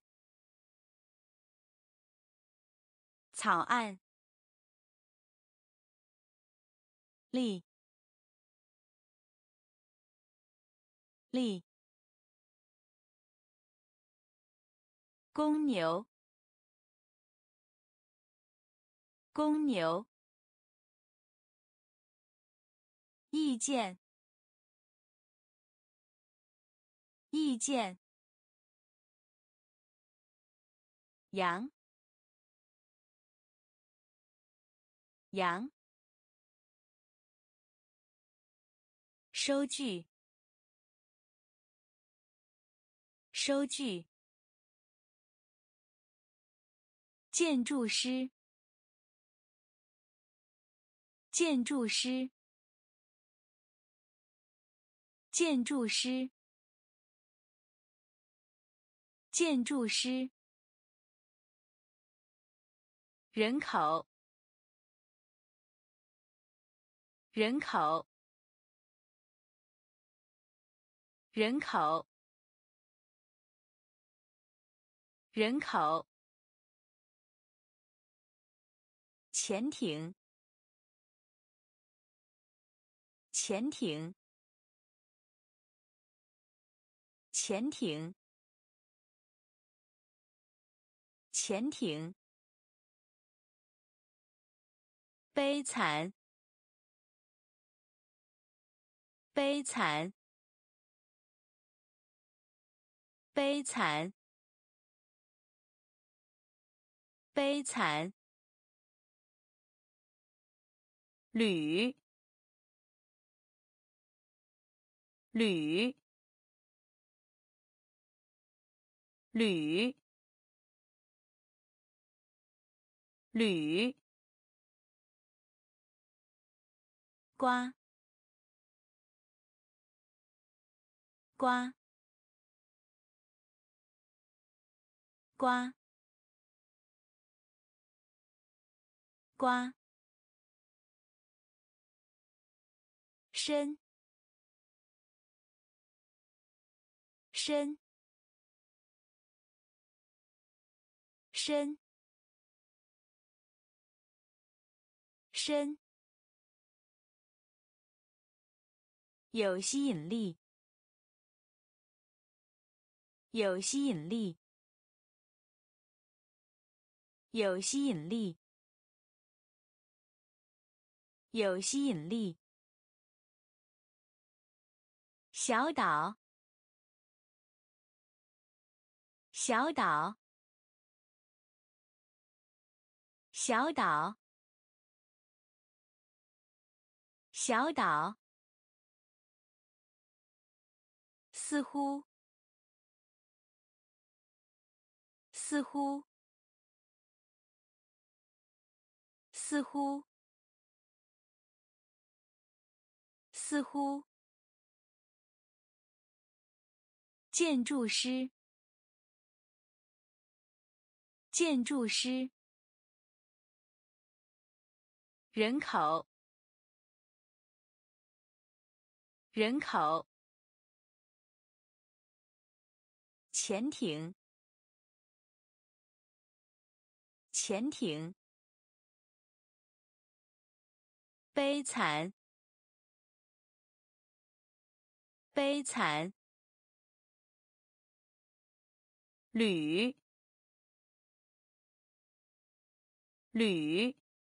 草案。立，立。公牛，公牛。意见，意见。羊，羊。收据，收据。建筑师，建筑师，建筑师，建筑师。人口，人口，人口，人口。潜艇，潜艇，潜艇，潜艇。悲惨，悲惨，悲惨， 悲惨，铝，铝，铝，铝，瓜，瓜，瓜，瓜，深，深，深，深，有吸引力，有吸引力，有吸引力，有吸引力。小岛，小岛，小岛，小岛。似乎，似乎，似乎，似乎。建筑师，建筑师。人口，人口。潜艇，潜艇。悲惨，悲惨。铝，铝。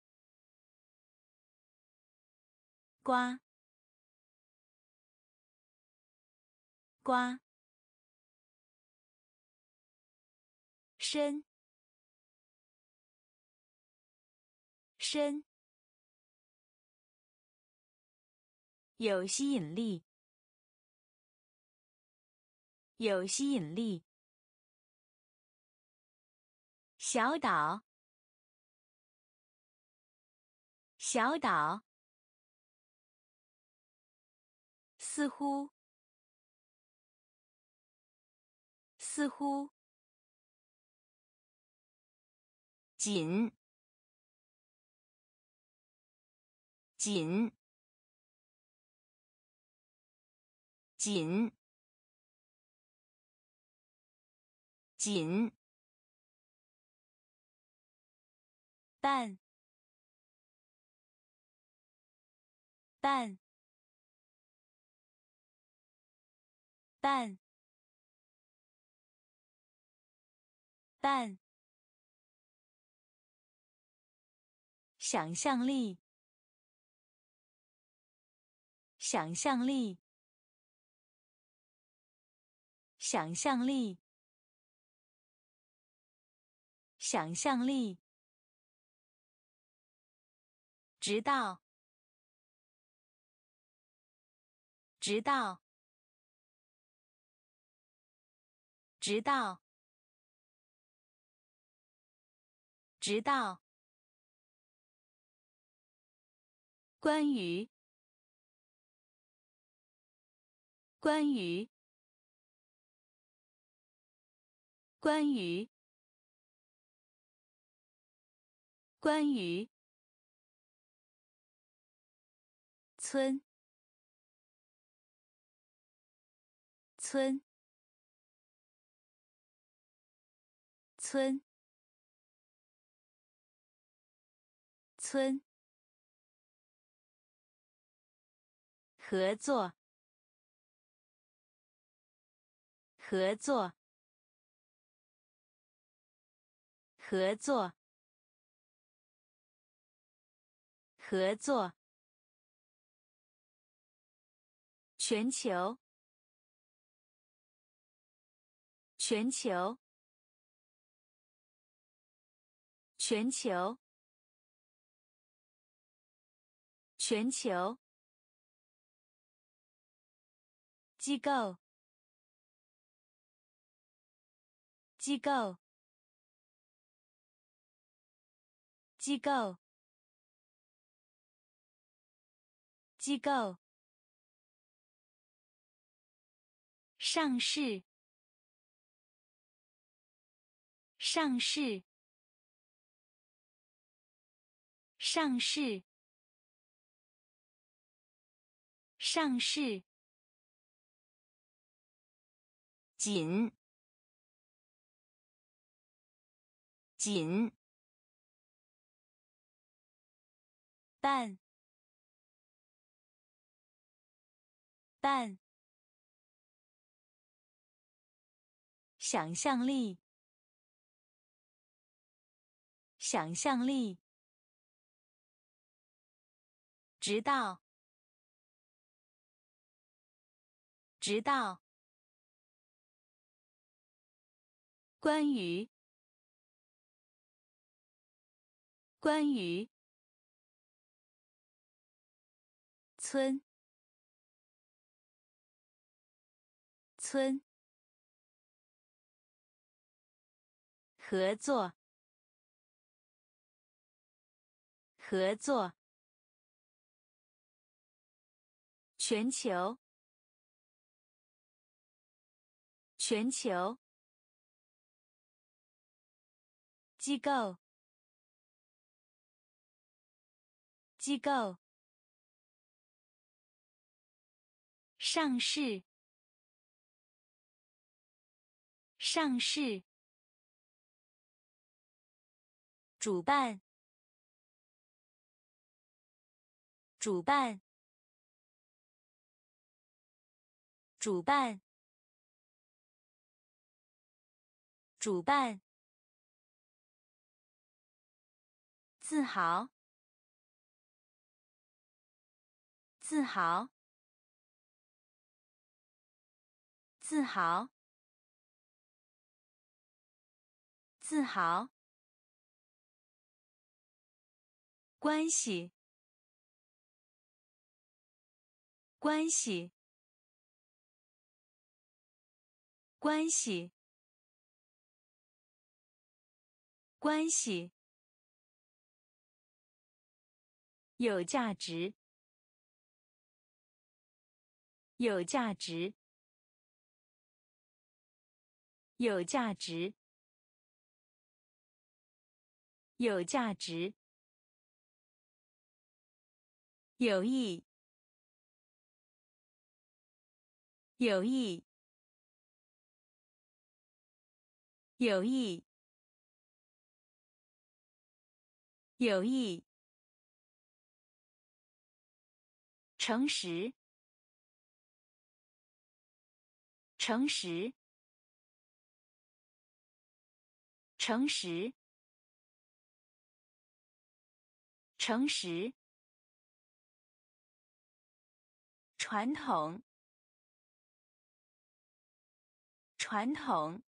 瓜，瓜。深，深。有吸引力，有吸引力。小岛，小岛。似乎，似乎。紧，紧，紧，紧。蛋，蛋，蛋，蛋。想象力，想象力，想象力，想象力。直到，直到，直到，直到。关于，关于，关于，关于。村，村，村，村。合作，合作，合作，合作。全球，全球， 全球，全球，机构，机构，机构，机构，上市，上市，上市，上市，紧，紧，半，半，想象力，想象力，直到，直到，关于，关于，村，村，合作，合作，全球，全球，机构，机构，上市，上市，主办，主办，主办，主办，自豪，自豪，自豪，自豪，关系，关系，关系，关系，有价值，有价值，有价值，有价值，有益，有益，有益，有益，诚实，诚实，诚实，诚实，传统，传统，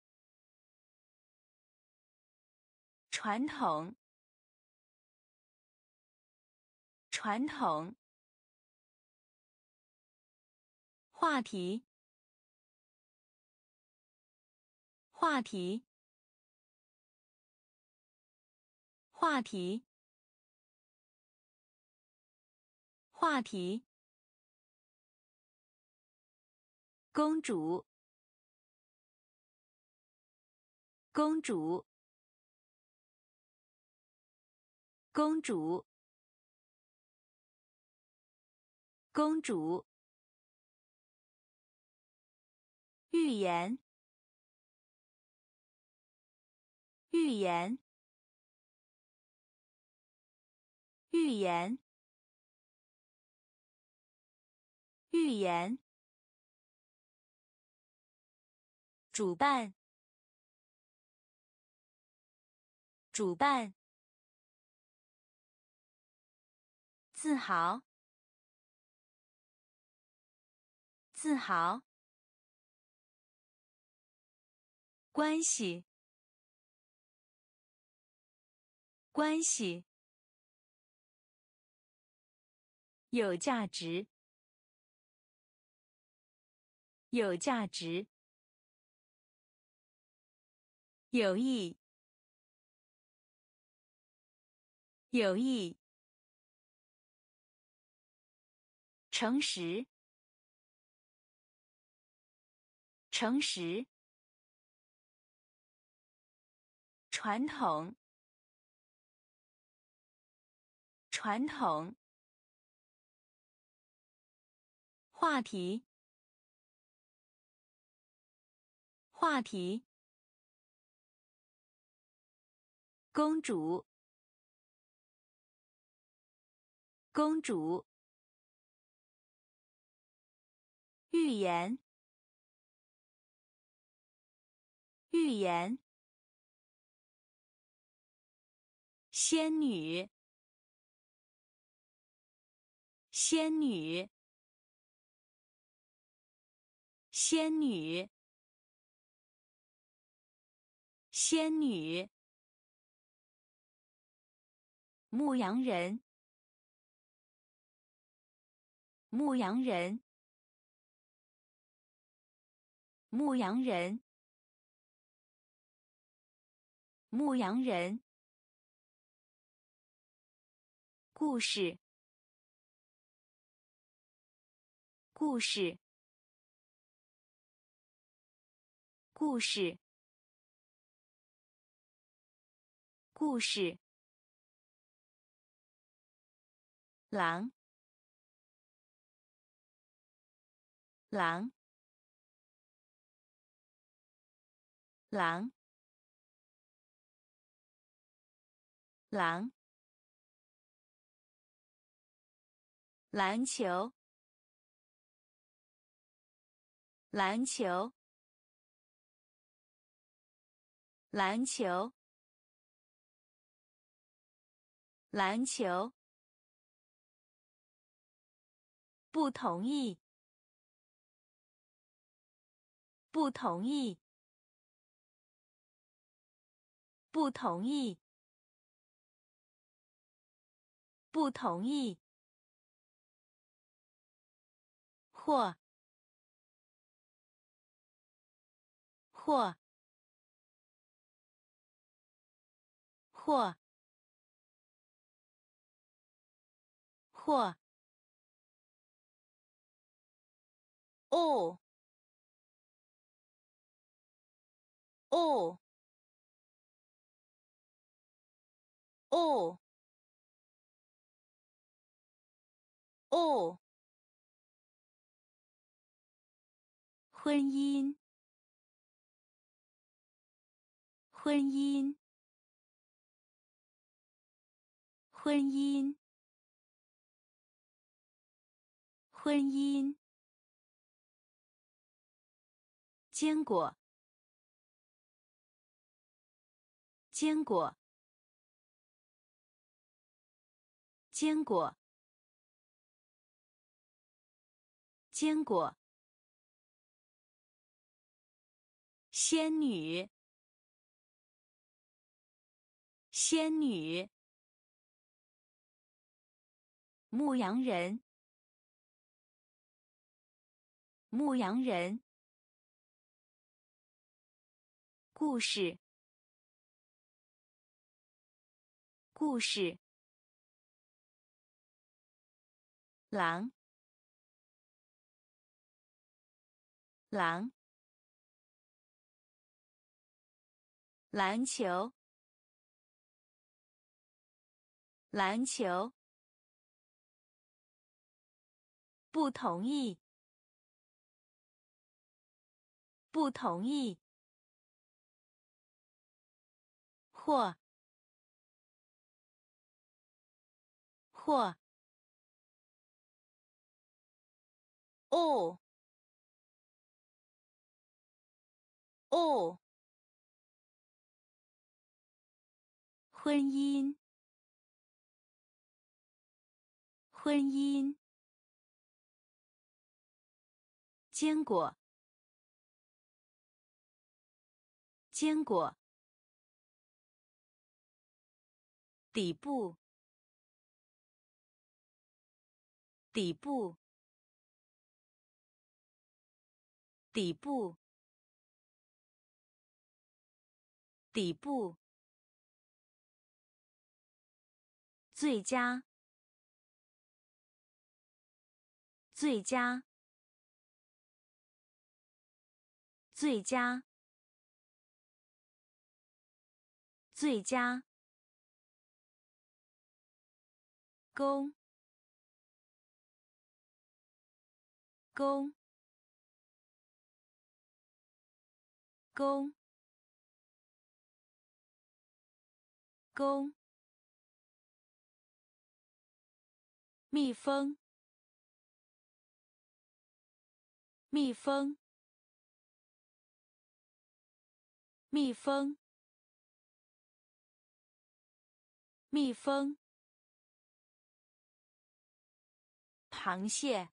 传统，传统，话题，话题，话题，话题，公主，公主，公主，公主，预言，预言，预言，预言，主办，主办，自豪，自豪，关系， 关系，有价值，有价值，有益，有益，诚实，诚实，传统，传统，话题，话题，公主，公主，预言，预言，仙女，仙女，仙女，仙女，牧羊人，牧羊人，牧羊人，牧羊人，故事，故事，故事，故事，狼，狼，狼，狼，篮球，篮球，篮球，篮球，不同意，不同意，不同意，不同意，或，或，或，或，哦，哦，哦，哦，婚姻，婚姻，婚姻，婚姻，坚果，坚果，坚果，坚果，仙女，仙女，牧羊人，牧羊人，故事，故事，狼，狼，篮球，篮球，不同意，不同意，或，或，哦，哦，婚姻，婚姻，坚果，坚果， 底部，底部，底部，底部，最佳，最佳，最佳，最佳，公，公，公，公，蜜蜂，蜜蜂，蜜蜂，蜜蜂，螃蟹，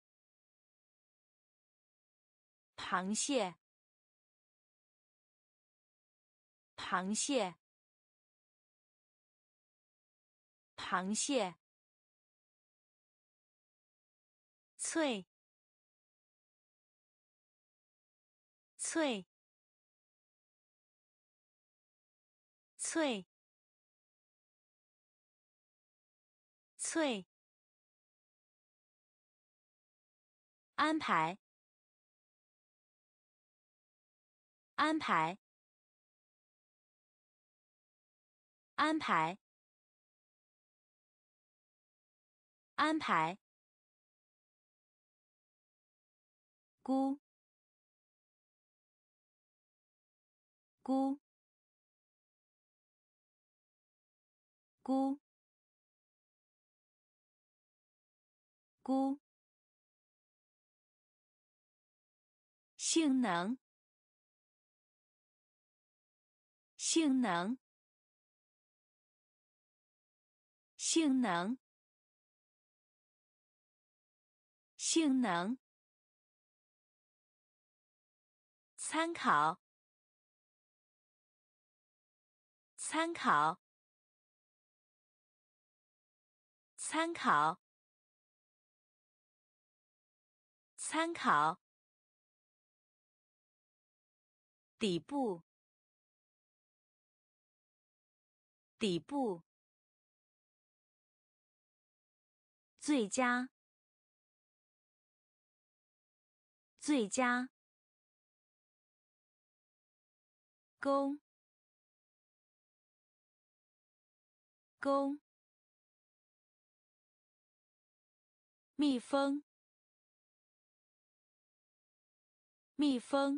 螃蟹，螃蟹，螃蟹，脆，脆，脆，脆，安排，安排，安排，安排，估，估，估，估，性能，性能，性能，性能，参考，参考，参考，参考，底部，底部，最佳，最佳，公，公，蜜蜂，蜜蜂，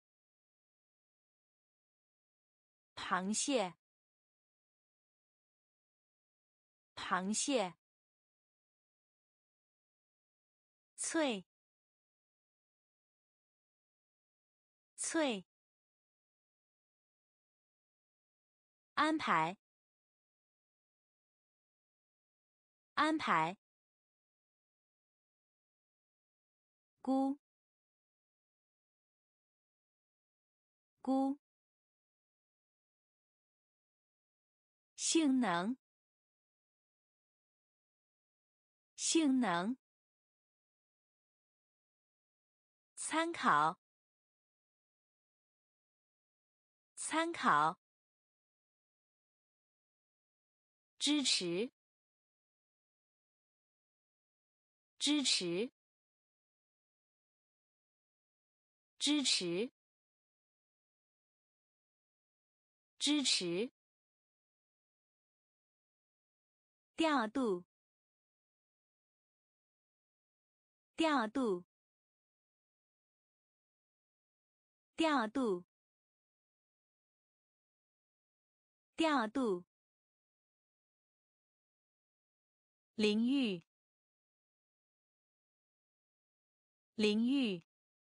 螃蟹，螃蟹，脆，脆，安排，安排，估，估，性能，性能，参考，参考，支持，支持，支持，支持，调度，调度，调度，调度，淋浴，淋浴，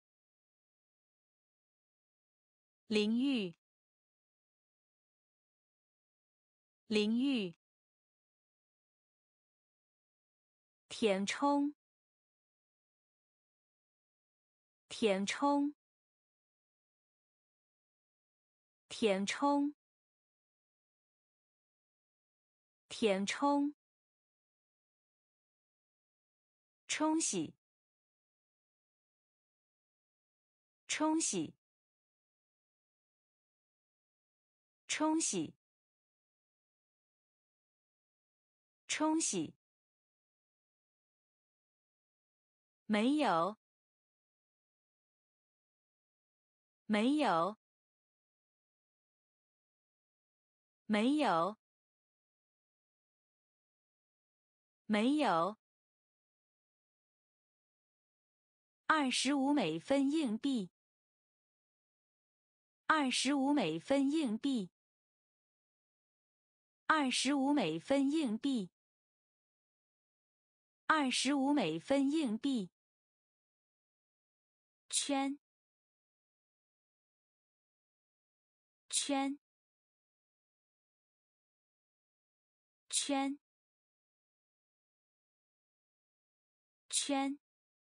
淋浴，淋浴，填充，填充，填充， 填充，冲洗，冲洗，冲洗，冲洗，没有，没有，没有，没有。二十五美分硬币，二十五美分硬币，二十五美分硬币，二十五美分硬币。圈，圈，圈，圈。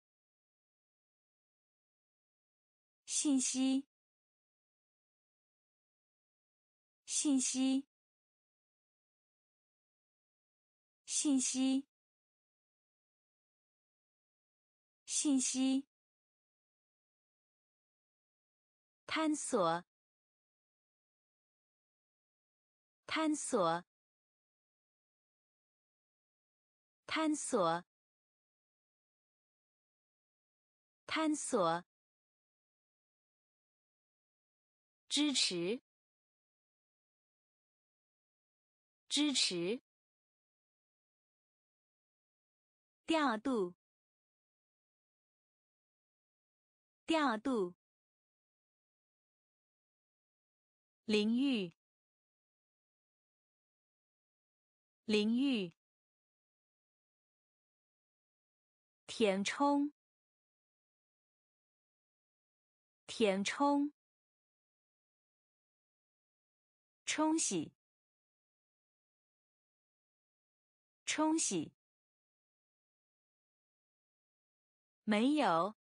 信息，信息，信息，信息。探索，探索，探索，探索。支持，支持。调度，调度。淋浴，淋浴。填充，填充。冲洗，冲洗。没有，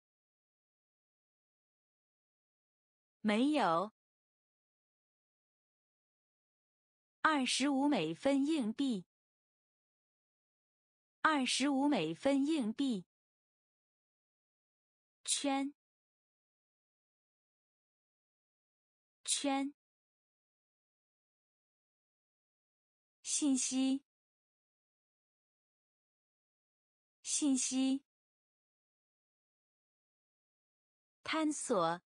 没有。二十五美分硬币，二十五美分硬币。圈，圈。信息，信息。探索，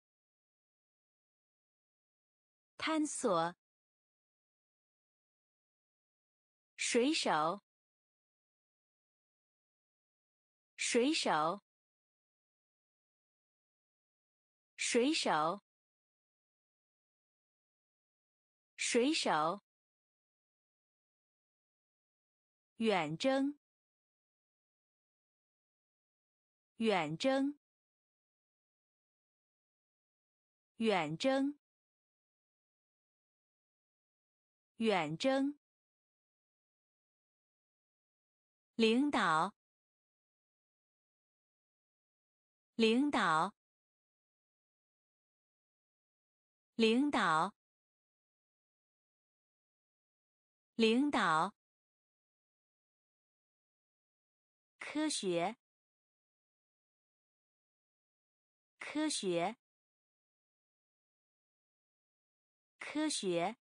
探索。水手，水手，水手，水手。远征，远征，远征，远征。领导，领导，领导，领导。科学，科学，科学，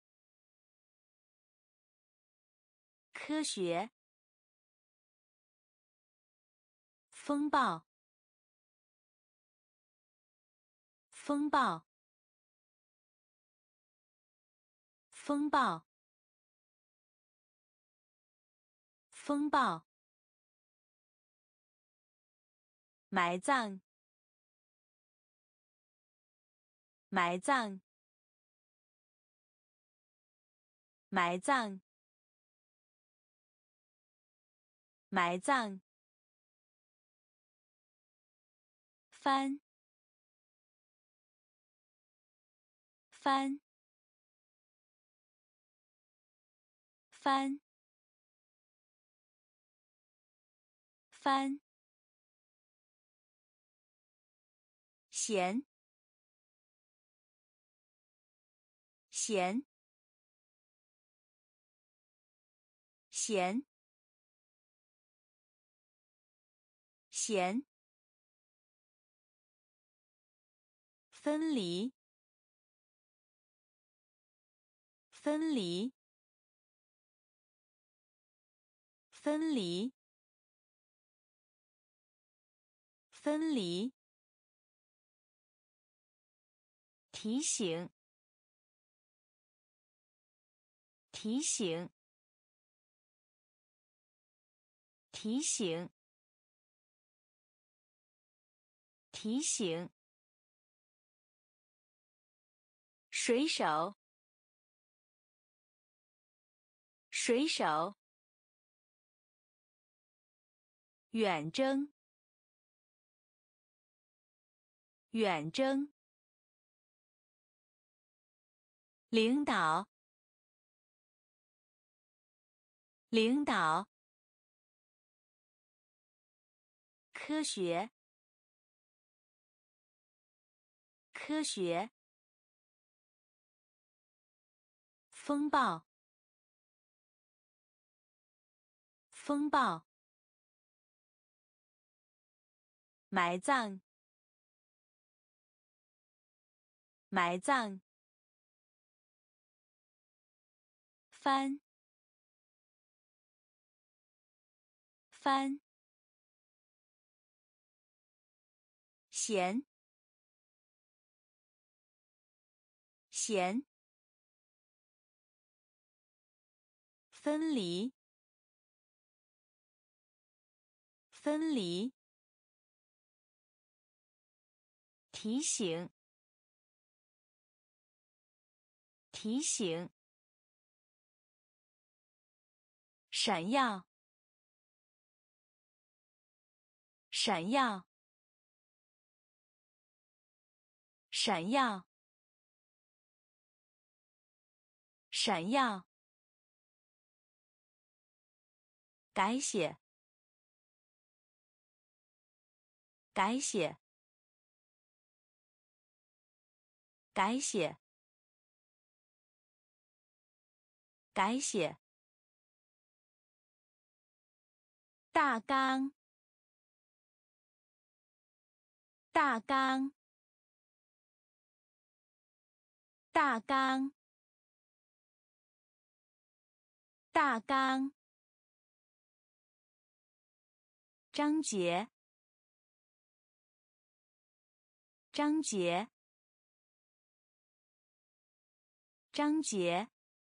科学。风暴，风暴，风暴，风暴。埋葬，埋葬，埋葬，埋葬。翻，翻，翻，翻。咸，咸， 咸咸分离分离分离分离提醒提醒提醒提醒水手水手远征远征领导领导科学科学风暴风暴埋葬埋葬翻翻咸咸分离分离提醒提醒闪耀闪耀闪耀闪耀改写改写改写改写大纲大纲大纲大纲章节章节章节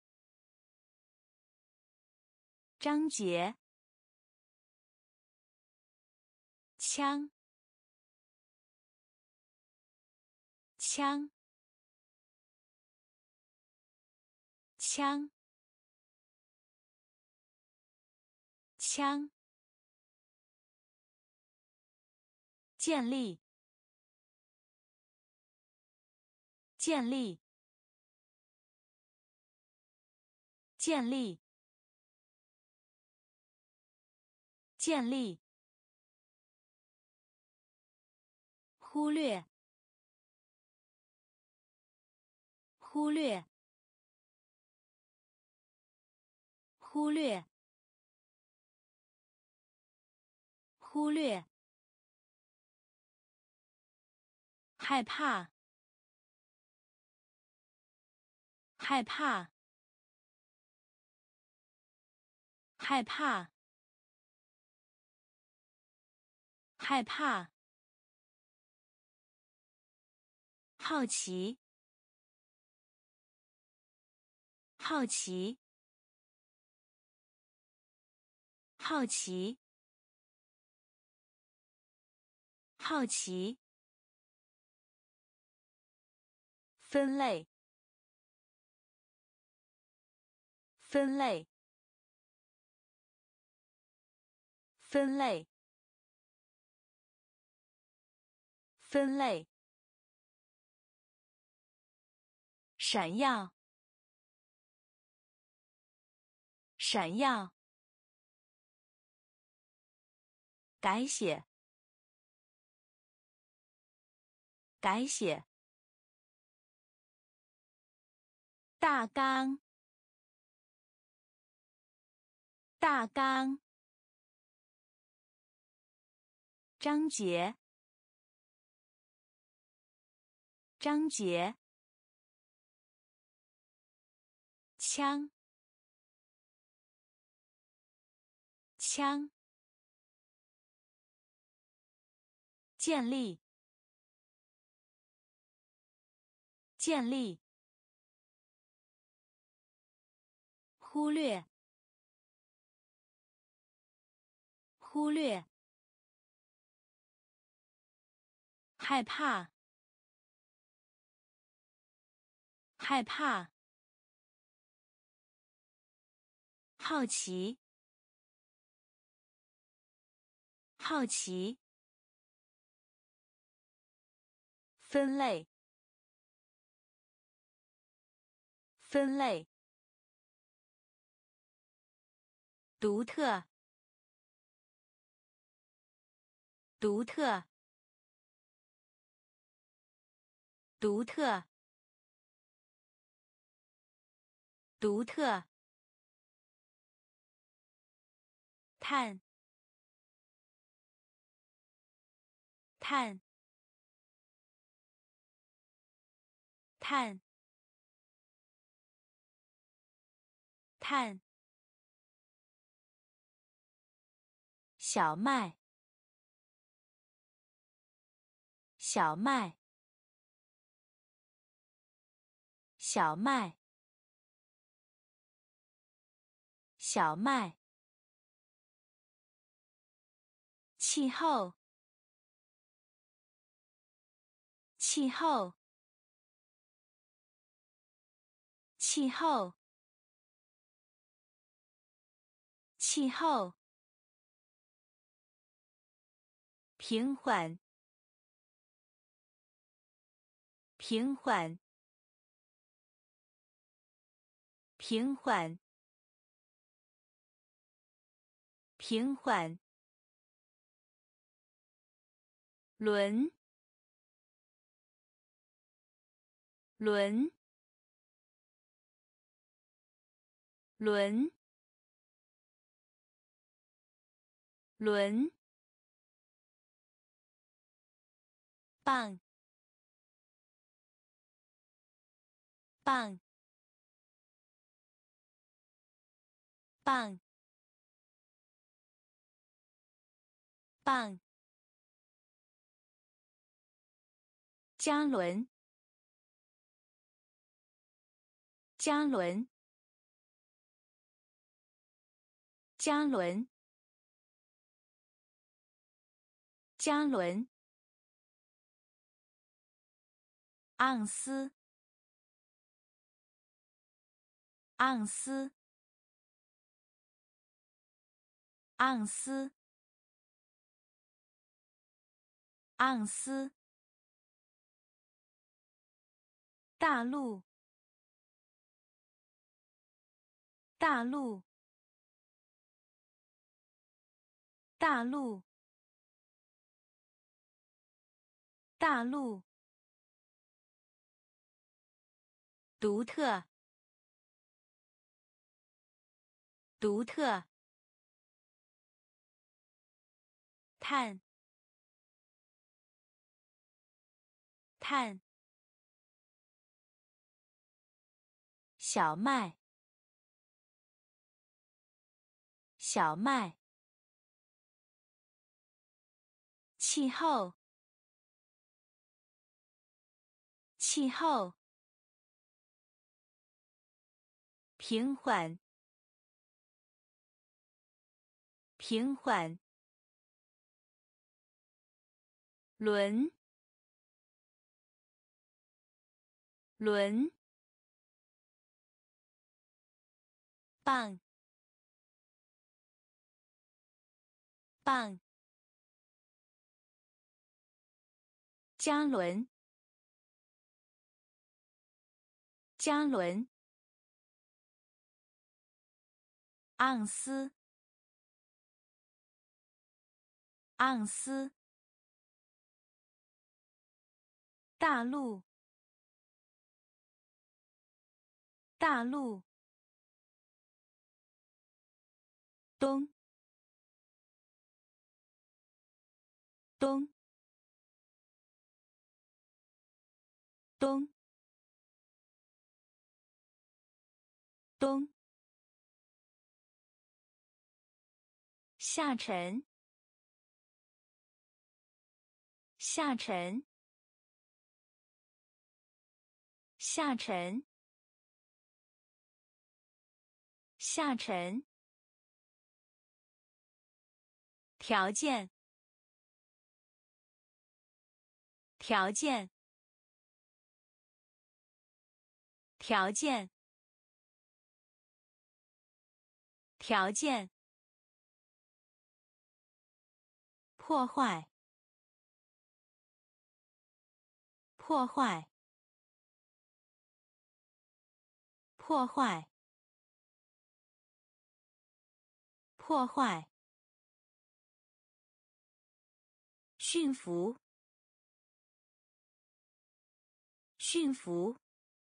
章节枪枪枪枪建立建立建立建立忽略忽略忽略忽略害怕害怕害怕害怕好奇好奇好奇好奇分类分类分类分类闪耀闪耀改写改写大纲大纲，章节，章节，枪，枪，建立，建立，忽略，忽略，害怕，害怕，好奇，好奇，分类，分类，独特，独特，独特，独特，碳，碳，碳，碳，小麦，小麦，小麦，小麦，气候，气候，气候，气候，平缓，平缓，平缓，平缓，轮，轮，轮，轮，棒，棒，棒，棒，加仑，加仑，加仑，加仑，盎司，盎司，盎司，盎司，大陆，大陆，大陆，大陆，独特，独特，碳，碳，小麦，小麦，气候，气候，平缓，平缓，轮，轮，棒，棒，加仑，加仑，盎司，盎司，大陆，大陆， 东东东东下沉下沉下沉下沉条件条件条件条件破坏破坏破坏破坏驯服驯服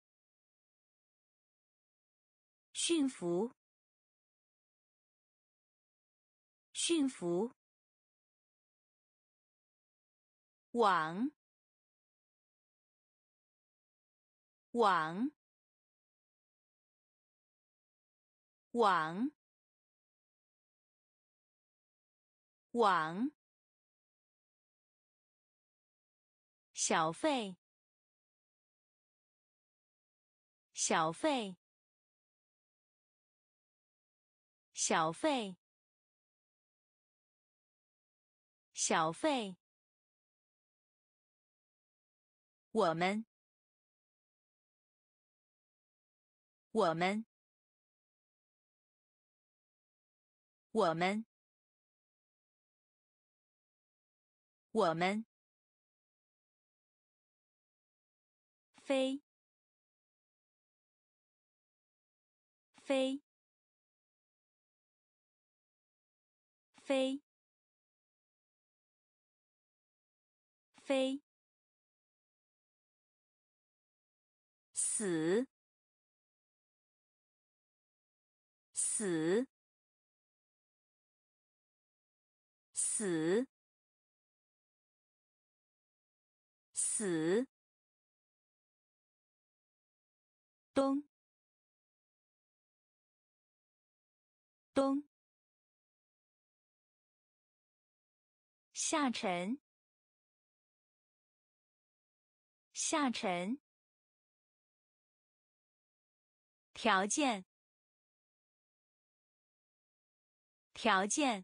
驯服驯服网网网网小费小费小费小费我们我们我们我们飞飞飞飞死死死死东东下沉下沉条件条件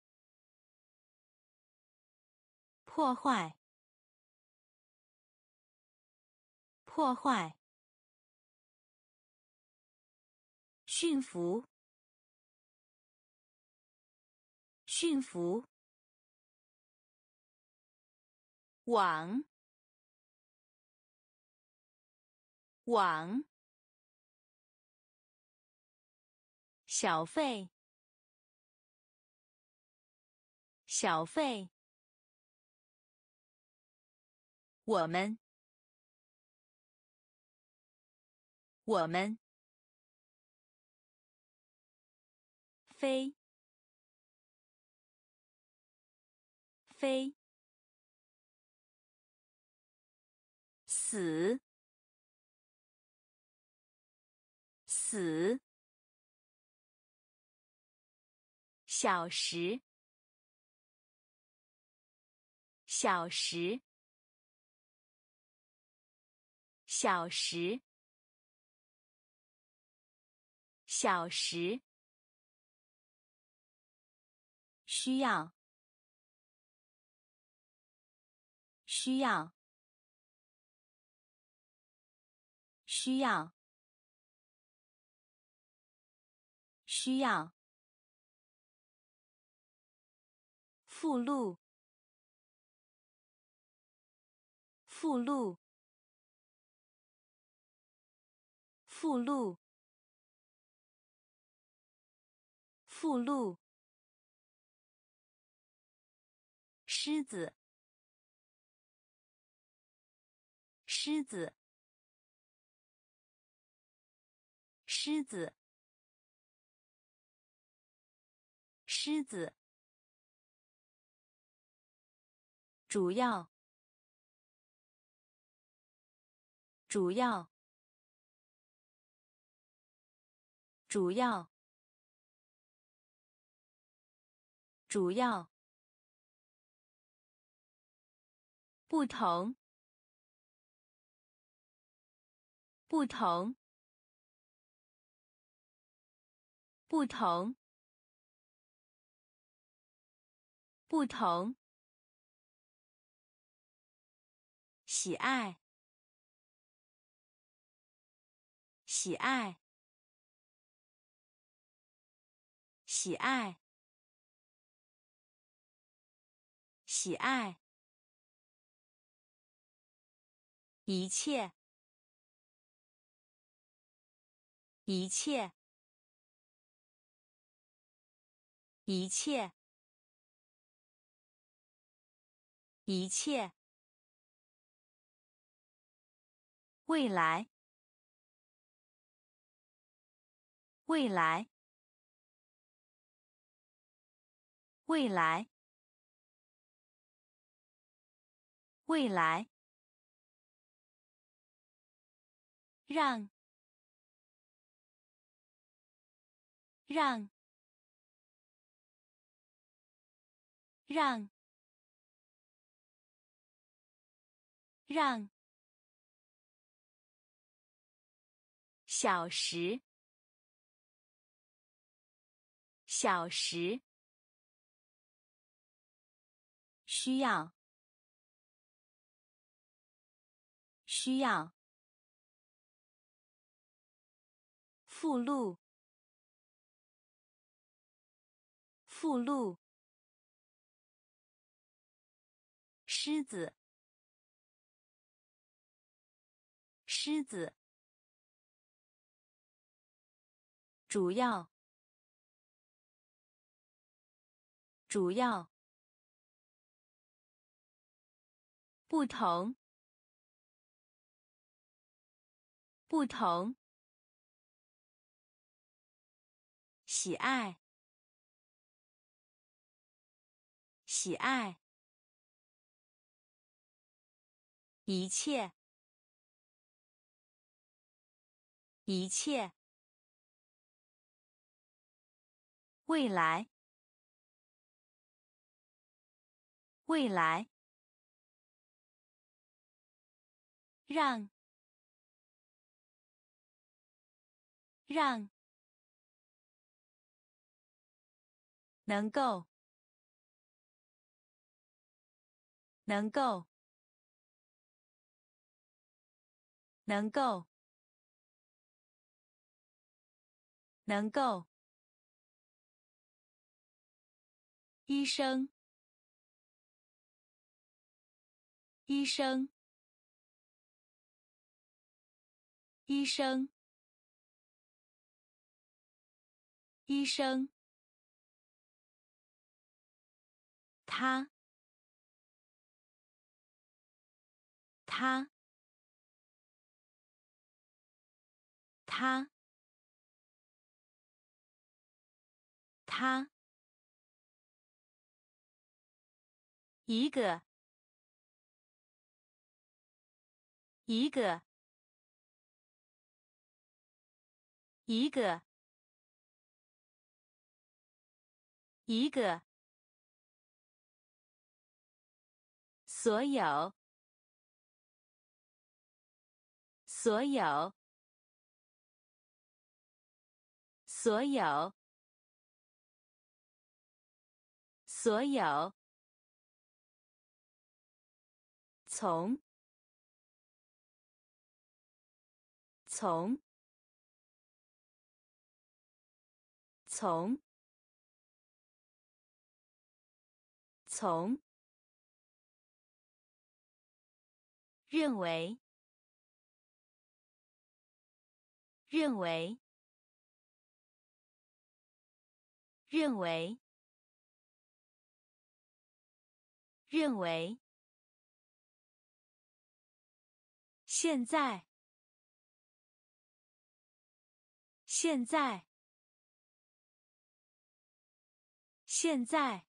破坏破坏驯服驯服网网小费小费我们我们飞飞死死小时小时小时小时需要需要需要需要附录附录附录附录狮子狮子狮子狮子，主要，主要，主要，主要，不同，不同，不同，不同，喜爱，喜爱，喜爱，喜爱，一切，一切，一切，一切，未来，未来，未来，未来，让，让，让，让，小时，小时，需要，需要，附录，附录，狮子，狮子，主要，主要，不同，不同，喜爱，喜爱，一切，一切，未来，未来，让，让，能够，能够，能够，能够，医生，医生，医生，医生，他，他，他，他，一个，一个，一个，一个，所有，所有，所有，所有，从，从，从，从，认为，认为，认为，认为，现在，现在， 现在，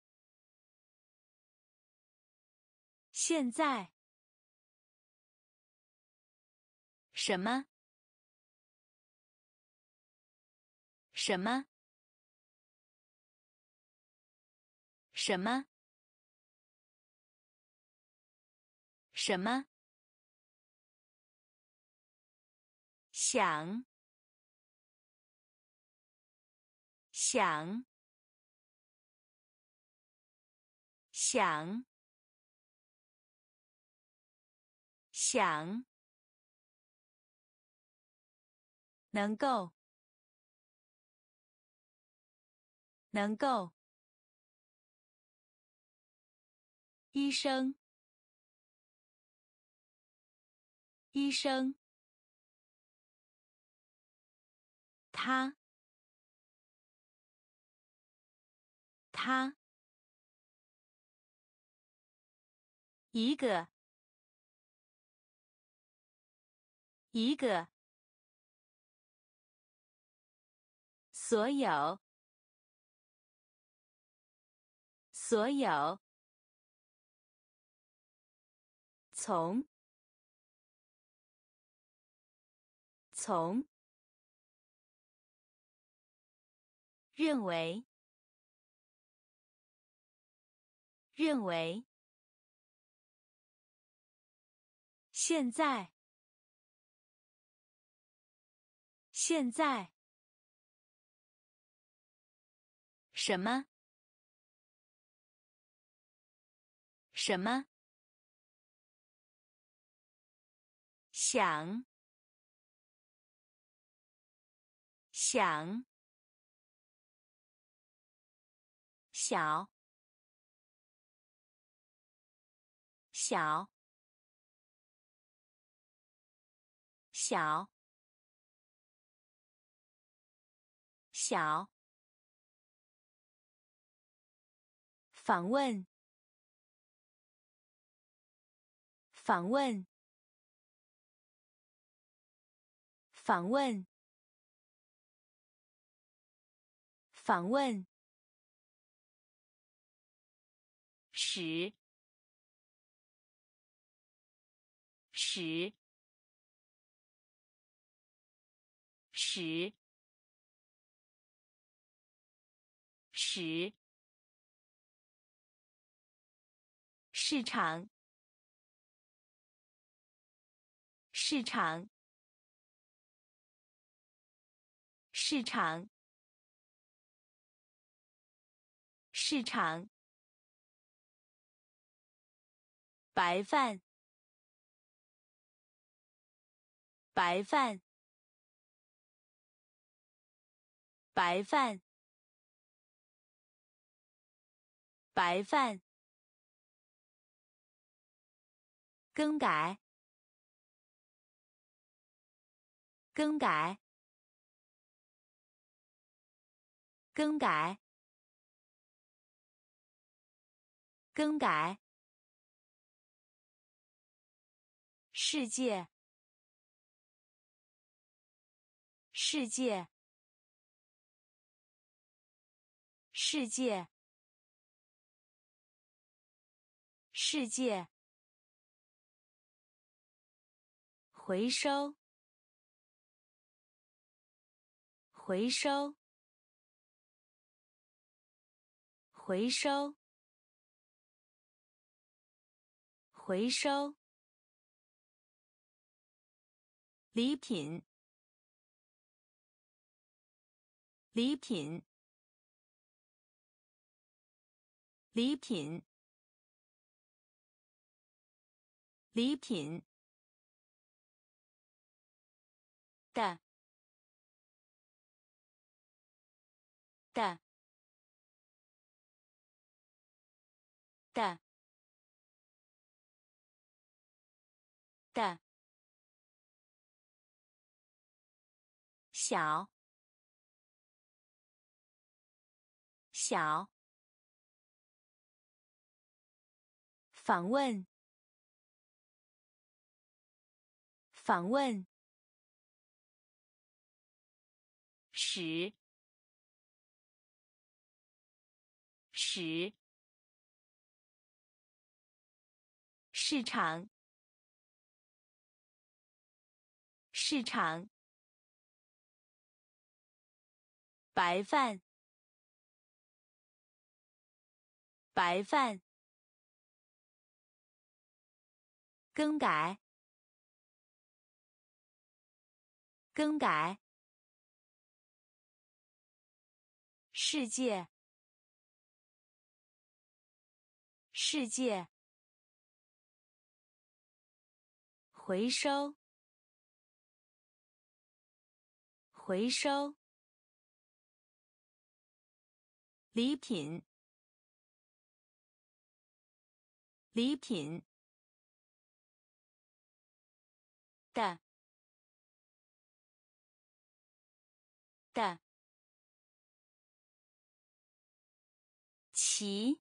现在，什么？什么？什么？什么？想，想，想，想，能够，能够，医生，医生，他，他，一个，一个，所有，所有，从，从，认为，认为，现在，现在，什么？什么？想，想，小，小，小，小，访问，访问，访问，访问，使，使，使，使，市场，市场，市场，市场，白饭，白饭，白饭，白饭，更改，更改，更改，更改，世界，世界，世界，世界，回收，回收，回收，回收，礼品，礼品，礼品，礼品，的，的，的，的，小，小，访问，访问，使， 始，市场，市场，白饭，白饭，更改，更改，世界，世界，回收，回收，礼品，礼品，的，的，齐，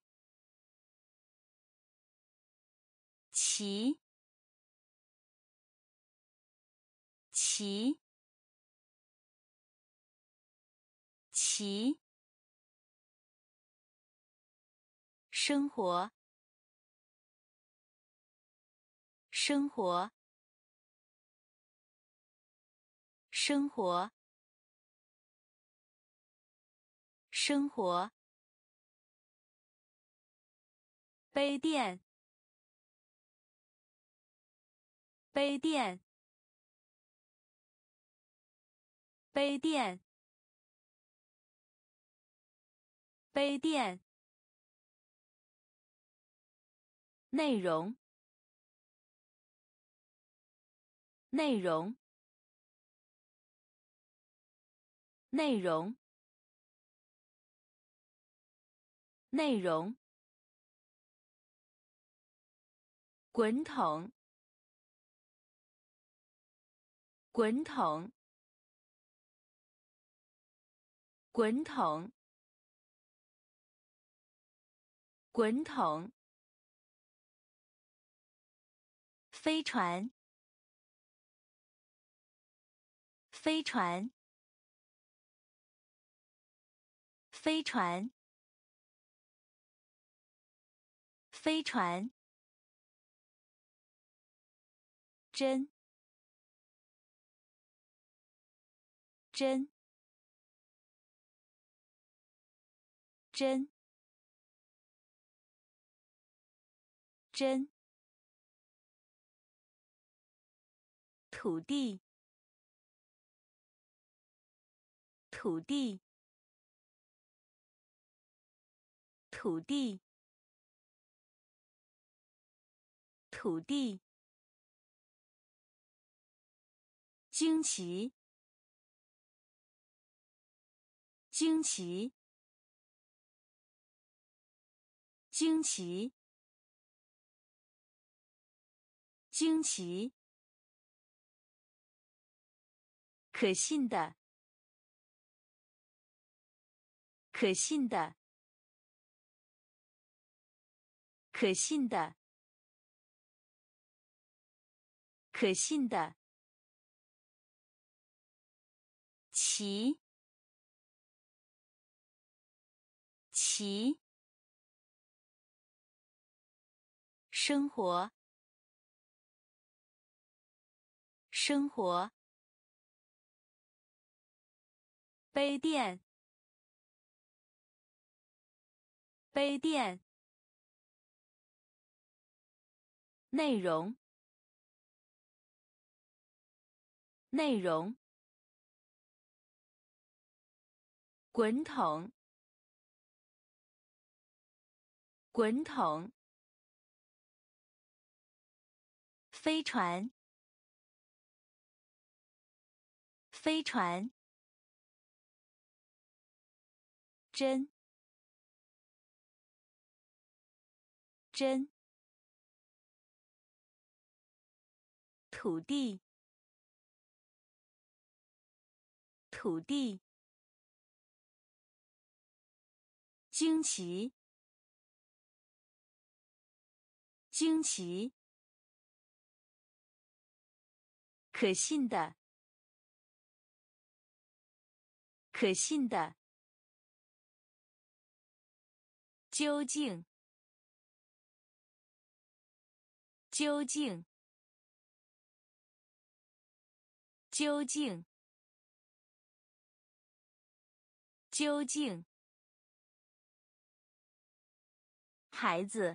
齐，齐，齐，生活，生活，生活，生活，杯垫，杯垫，杯垫，杯垫，内容，内容，内容，内容，滚筒，滚筒，滚筒，滚筒，飞船，飞船，飞船，飞船，针，针，针，针，土地，土地，土地，土地，惊奇，惊奇，惊奇，惊奇，可信的，可信的，可信的，可信的，齐，齐，生活，生活，杯垫，杯垫，内容，内容，滚筒，滚筒，飞船，飞船，针，针，土地，土地，惊奇，惊奇，可信的，可信的， 究竟，究竟，究竟，究竟，孩子，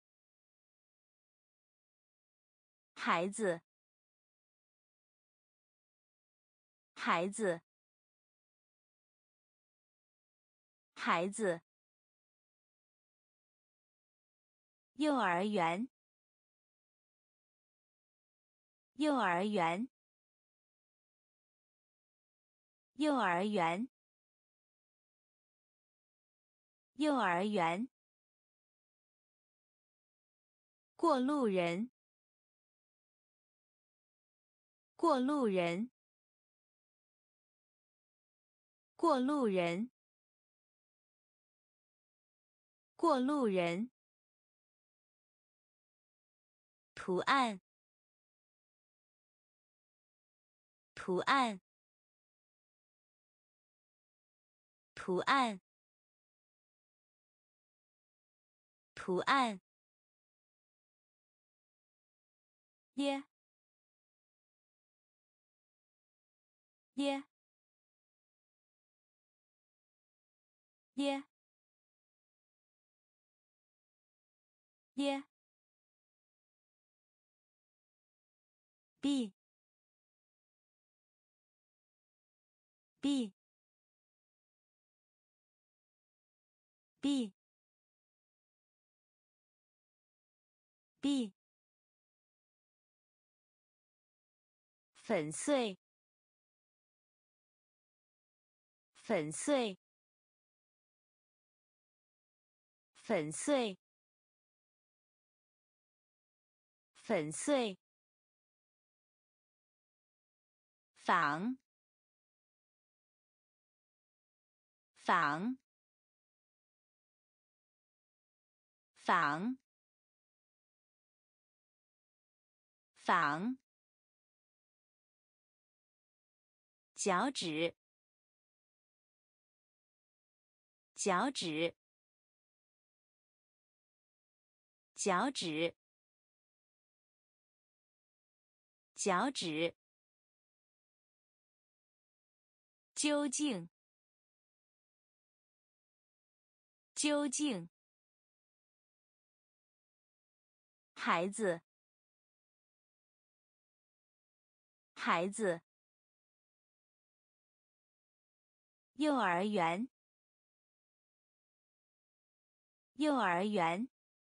孩子，孩子，孩子，幼儿园，幼儿园，幼儿园，幼儿园，过路人，过路人，过路人，过路人，图案，图案，图案，图案，耶，耶，耶，耶，b b b b 粉碎，粉碎，粉碎，粉碎，仿，仿，仿，仿，脚趾，脚趾，脚趾，脚趾，究竟，究竟，孩子，孩子，幼儿园，幼儿园，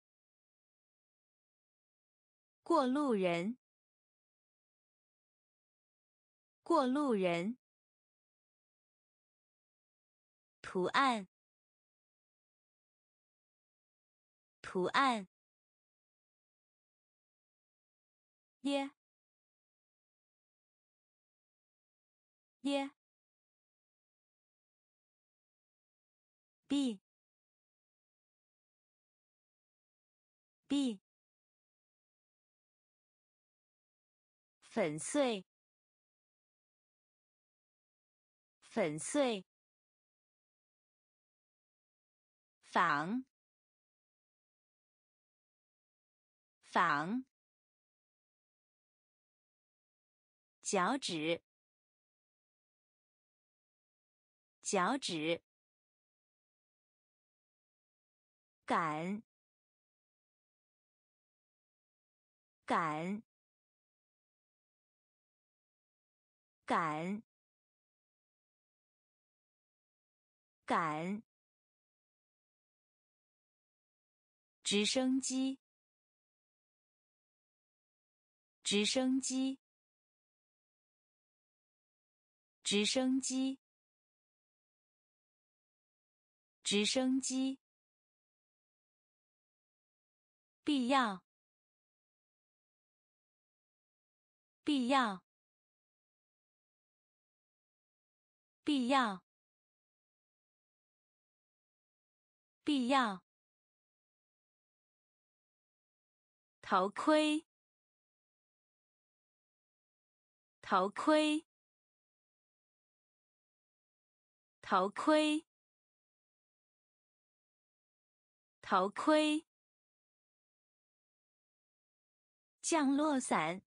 过路人，过路人，图案，图案，耶，耶，b b 粉碎，粉碎，仿，仿，脚趾，脚趾，赶，赶，赶，赶，直升机，直升机，直升机，直升机，必要，必要，必要，必要，头盔，头盔，头盔， 头盔，降落伞，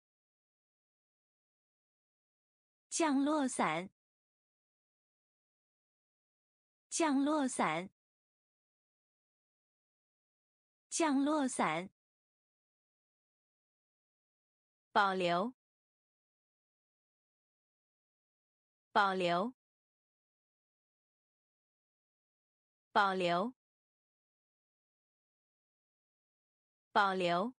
降落伞，降落伞，降落伞，保留，保留，保留，保留，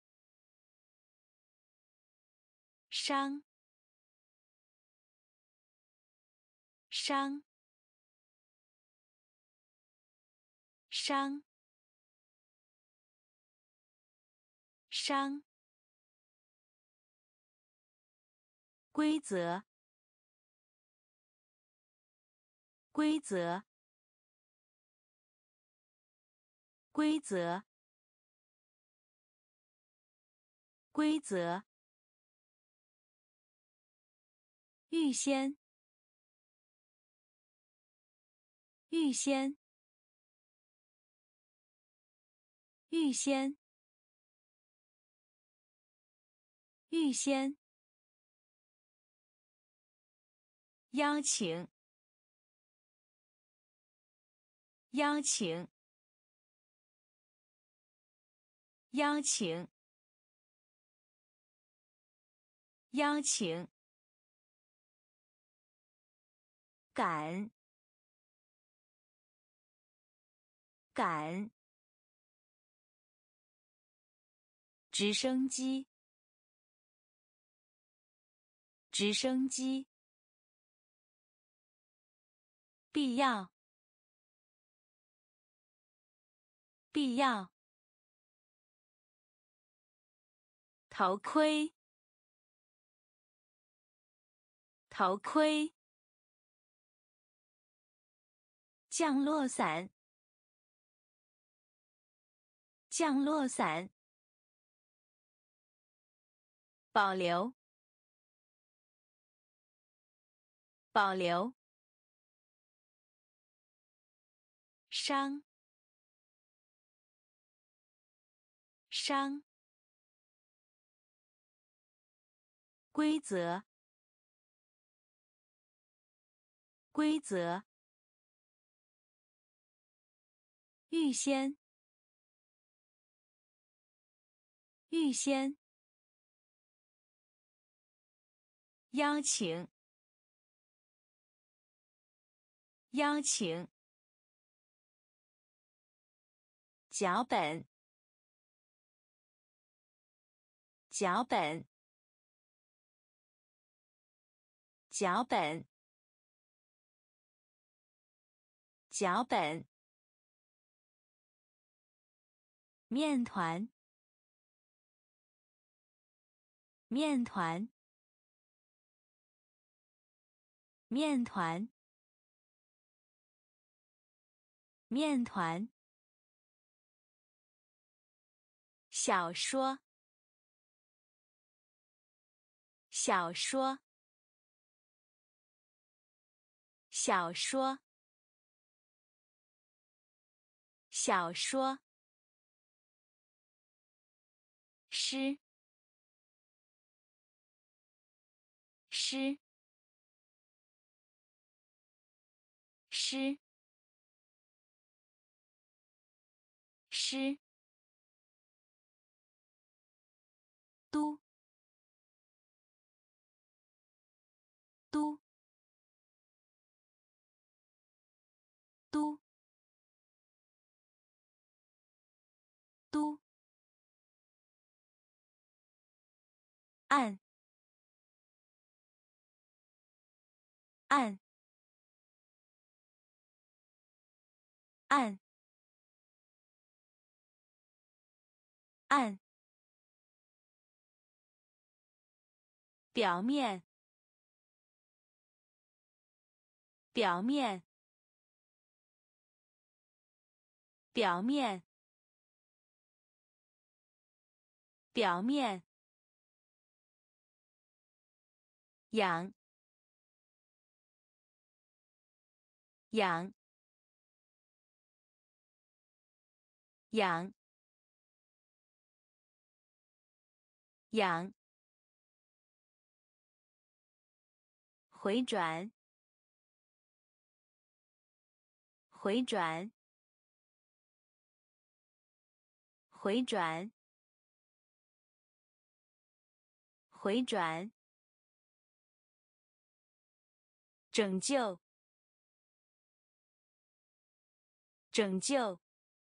伤，伤，伤，伤，规则，规则，规则，规则，预先，预先，预先，预先，邀请，邀请，邀请，邀请，赶，赶，直升机，直升机，必要，必要，头盔，头盔，降落伞，降落伞，保留，保留，伤，伤，规则，规则，预先，预先，邀请，邀请，脚本，脚本，脚本，脚本，面团，面团，面团，面团，小说，小说，小说，小说，诗，诗，诗，诗，都，都，都，都，按，按，按，按，表面，表面，表面，表面，养，养， 养养回转回转回转回转拯救拯救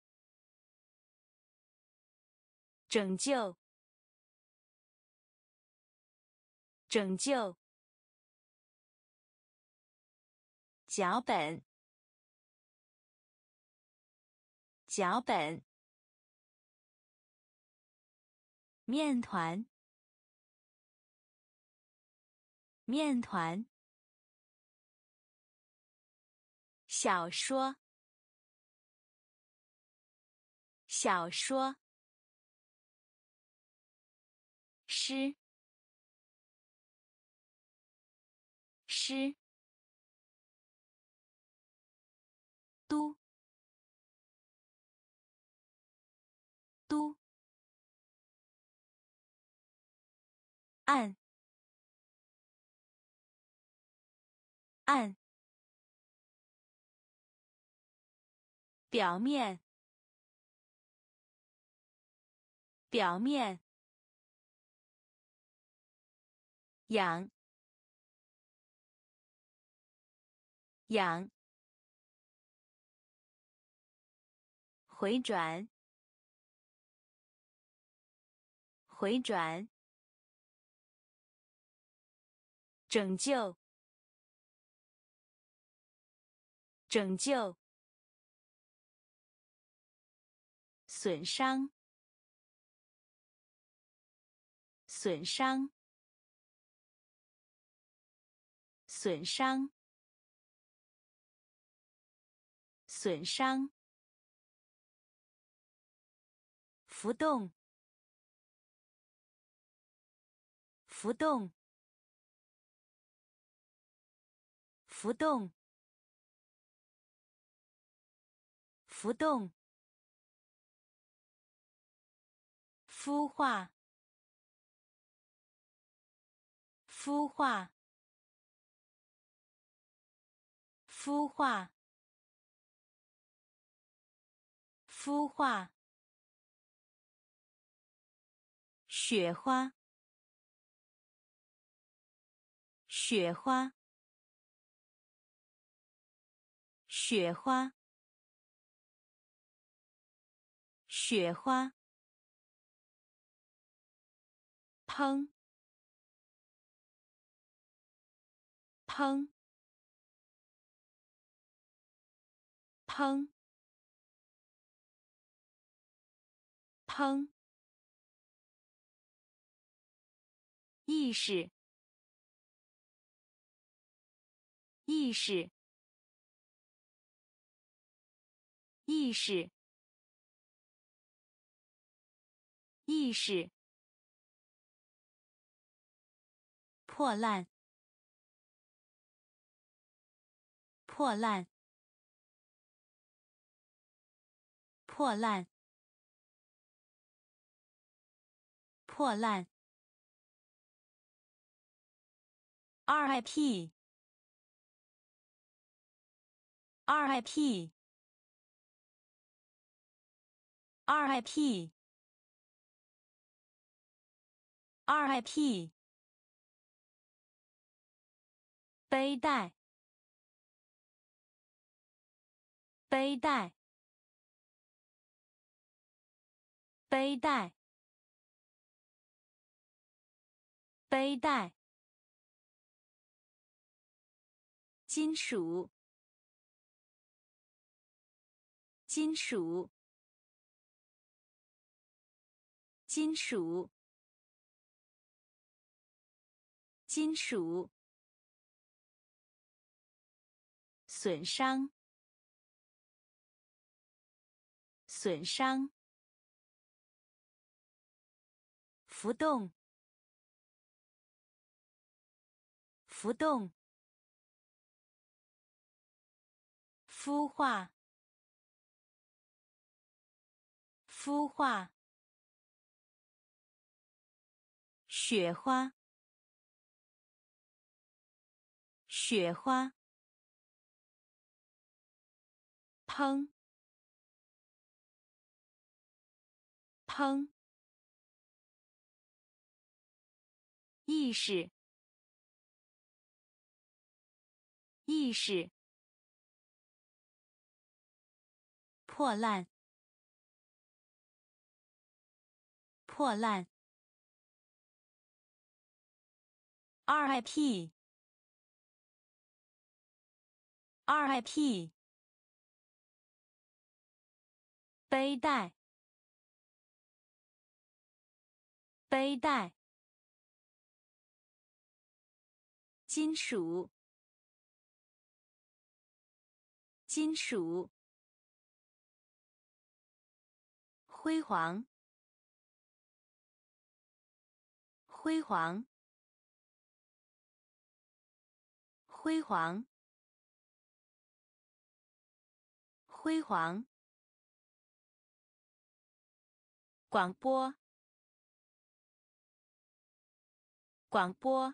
拯救拯救脚本脚本面团面团小说小说诗诗都都按按表面表面养养回转回转拯救拯救损伤损伤损伤损伤浮动浮动浮动浮动孵化孵化孵化孵化雪花雪花雪花雪花烹烹烹烹意识意识意识意识破烂破烂破烂破烂 R I P R I P R I P R I P 背带背带背带背带金属金属金属金属损伤损伤浮动浮动孵化孵化，雪花，雪花，烹，烹，意识，意识，破烂，破烂。R I P R I P 背带，背带。金属，金属。辉煌，辉煌，辉煌，辉煌。广播，广播，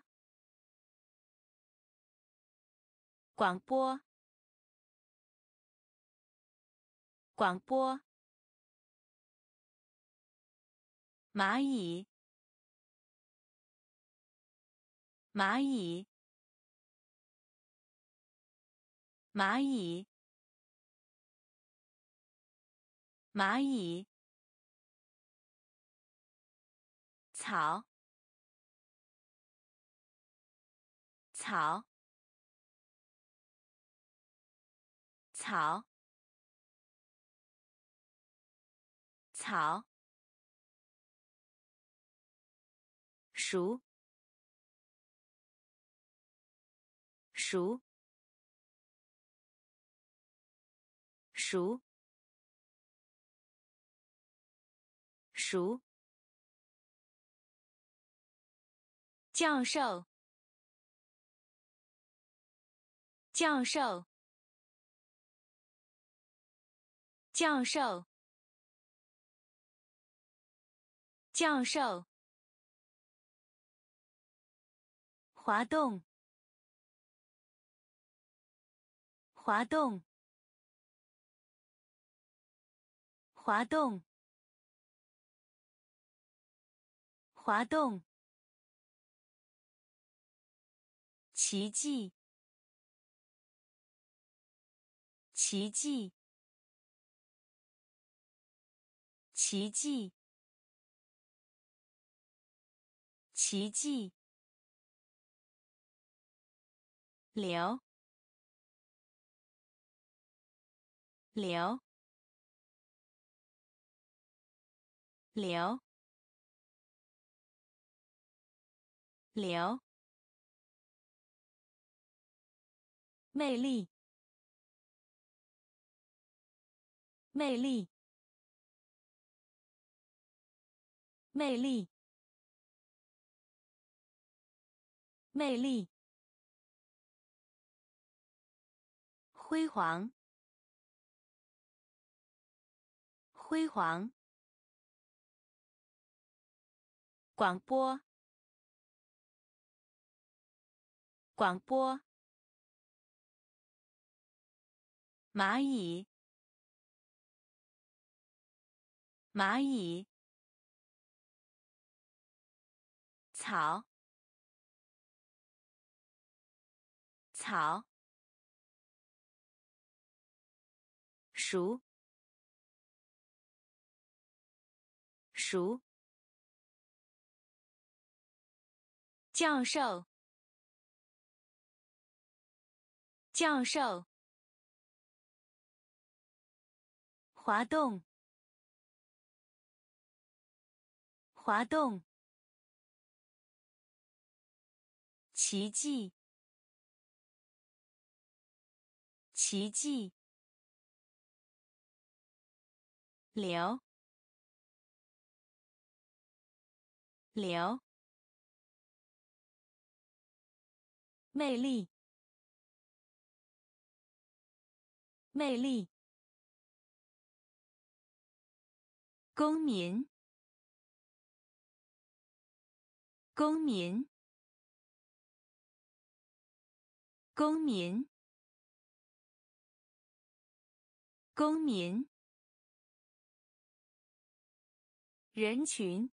广播，广播。蚂蚁，蚂蚁，蚂蚁，蚂蚁。草，草，草，草。熟，熟，熟，熟。教授，教授，教授，教授。滑动，滑动，滑动，滑动。奇迹，奇迹，奇迹，奇迹。流，流，流，流。魅力，魅力，魅力，魅力。辉煌，辉煌。广播，广播。蚂蚁，蚂蚁。草，草。熟，熟。教授，教授。滑动，滑动。奇迹，奇迹。流，流。魅力，魅力。 公民，公民，公民，公民，人群，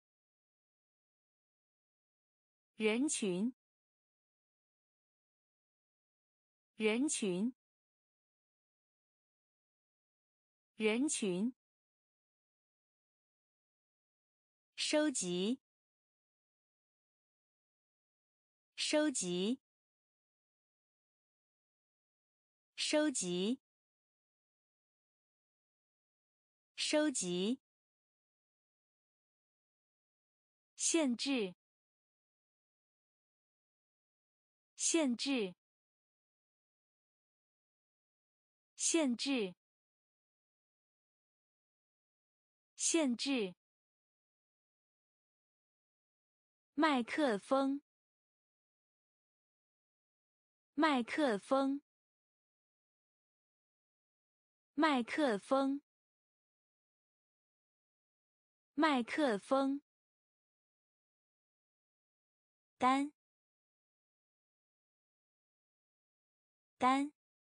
人群，人群，人群，收集，收集，收集，收集，限制，限制，限制，限制，麦克风，麦克风，麦克风，麦克风，单，单，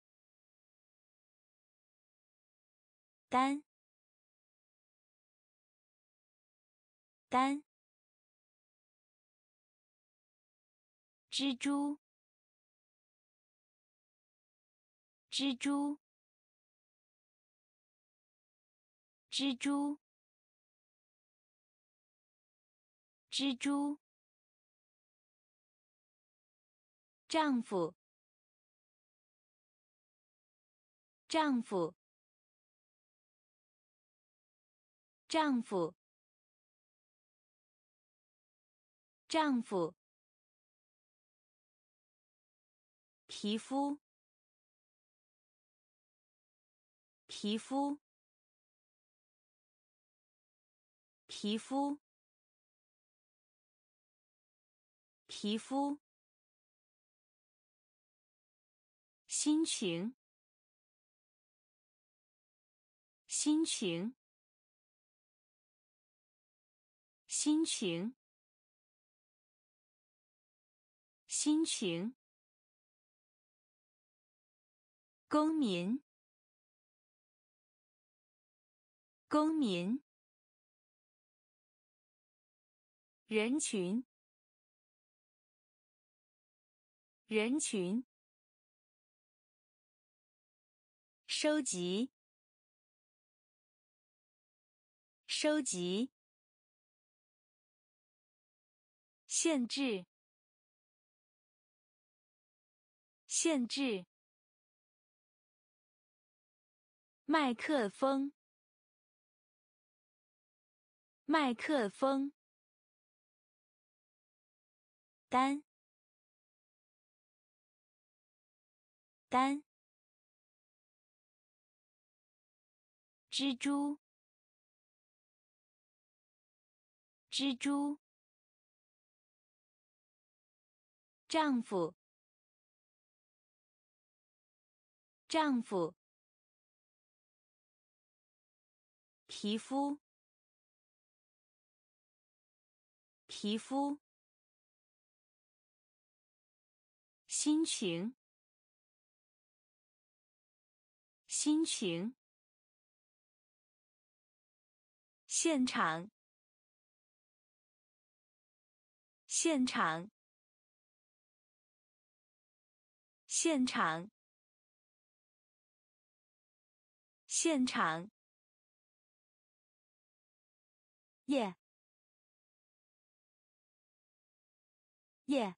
单，单，蜘蛛，蜘蛛，蜘蛛，蜘蛛，丈夫，丈夫，丈夫，丈夫，皮肤，皮肤，皮肤，皮肤，心情，心情，心情，心情，公民，公民，人群，人群，收集，收集，限制，限制，麦克风，麦克风，单，单，蜘蛛，蜘蛛，丈夫，丈夫，皮肤，皮肤，心情，心情，现场，现场，现场，现场，耶，耶，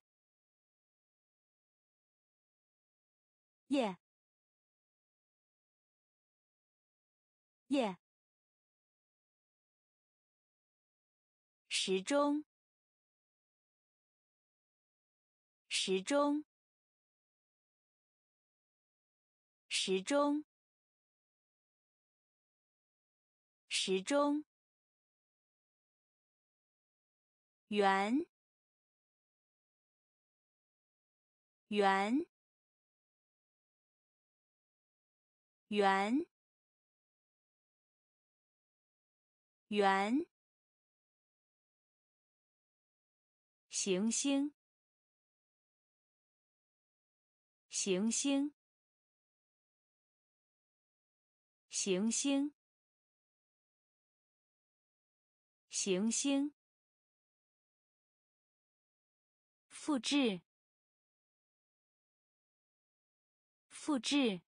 耶，耶，时钟，时钟，时钟，时钟，圆，圆，圆， 圆，行星，行星，行星，行星，复制，复制，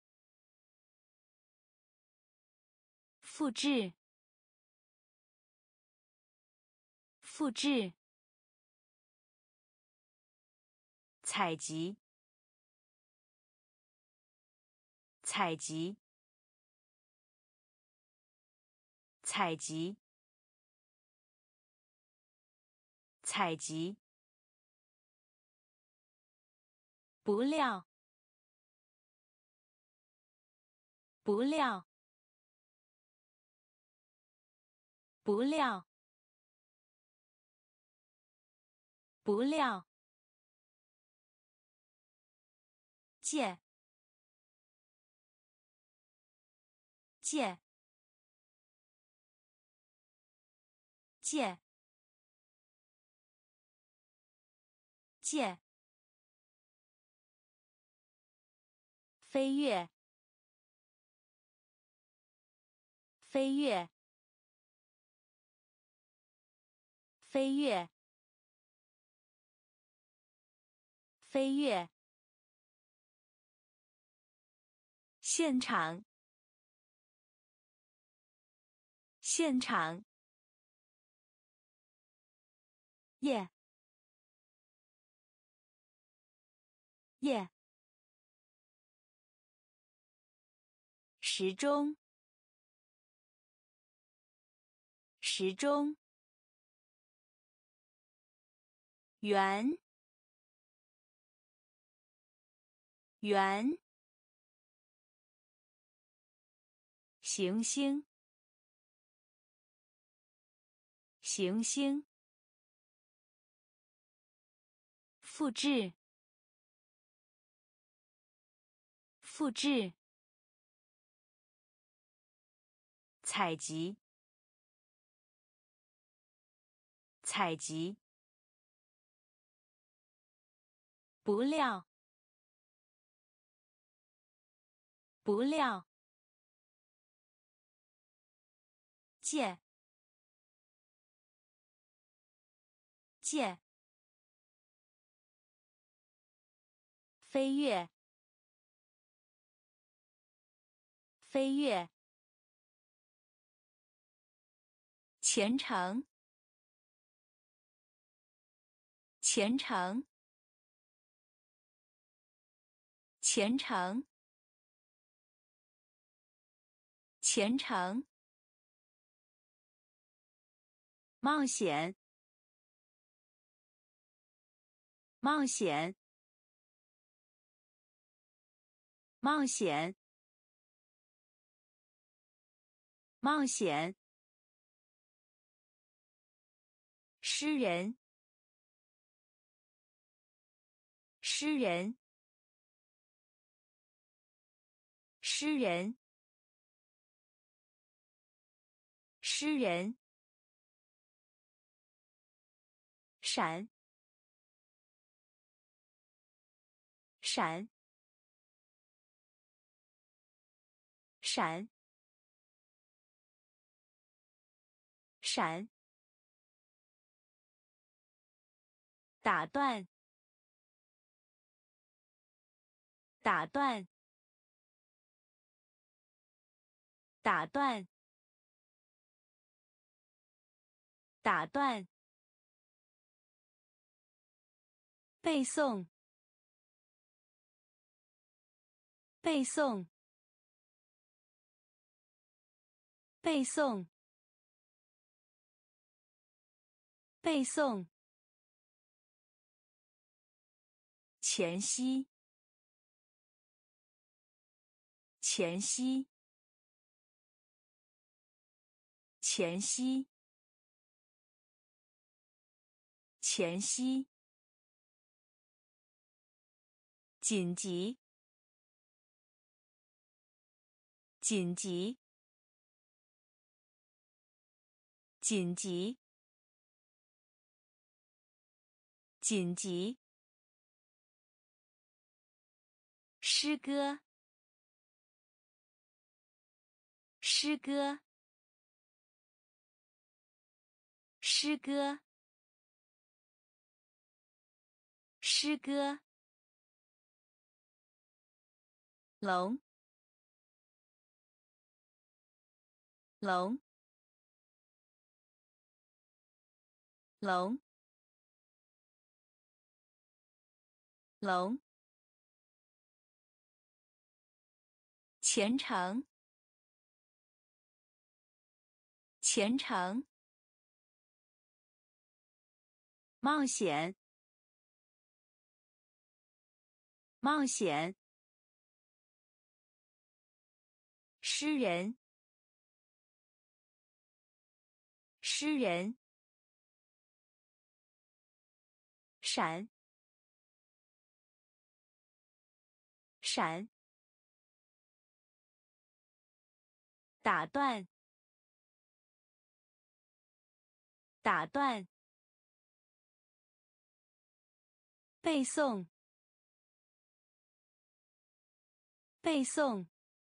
复制，复制，采集，采集，采集，采集，不料，不料，不料，不料，借，借，借，借，飞跃，飞跃，飞跃，飞跃，现场，现场，耶，耶，时钟，时钟，圆，圆，行星，行星，复制，复制，采集，采集，不料，不料，借，借，飞跃，飞跃，虔诚，虔诚，虔诚，虔诚，冒险，冒险，冒险，冒险，诗人，诗人，诗人，诗人，闪，闪，闪，闪，打断，打断，打断，打断，背诵，背诵，背诵，背诵，前夕，前夕，前夕，前夕，紧急，紧急， 紧急，紧急，诗歌，诗歌，诗歌，诗歌，龙，龙，龙，龙，虔诚，虔诚，冒险，冒险，诗人，诗人，闪，闪，打断，打断，背诵，背诵，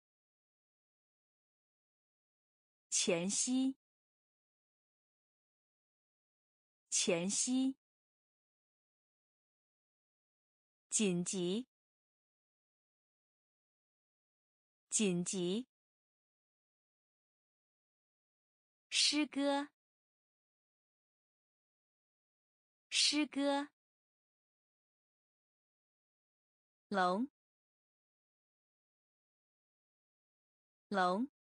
前夕，前夕，紧急，紧急，诗歌，诗歌，龙，龙，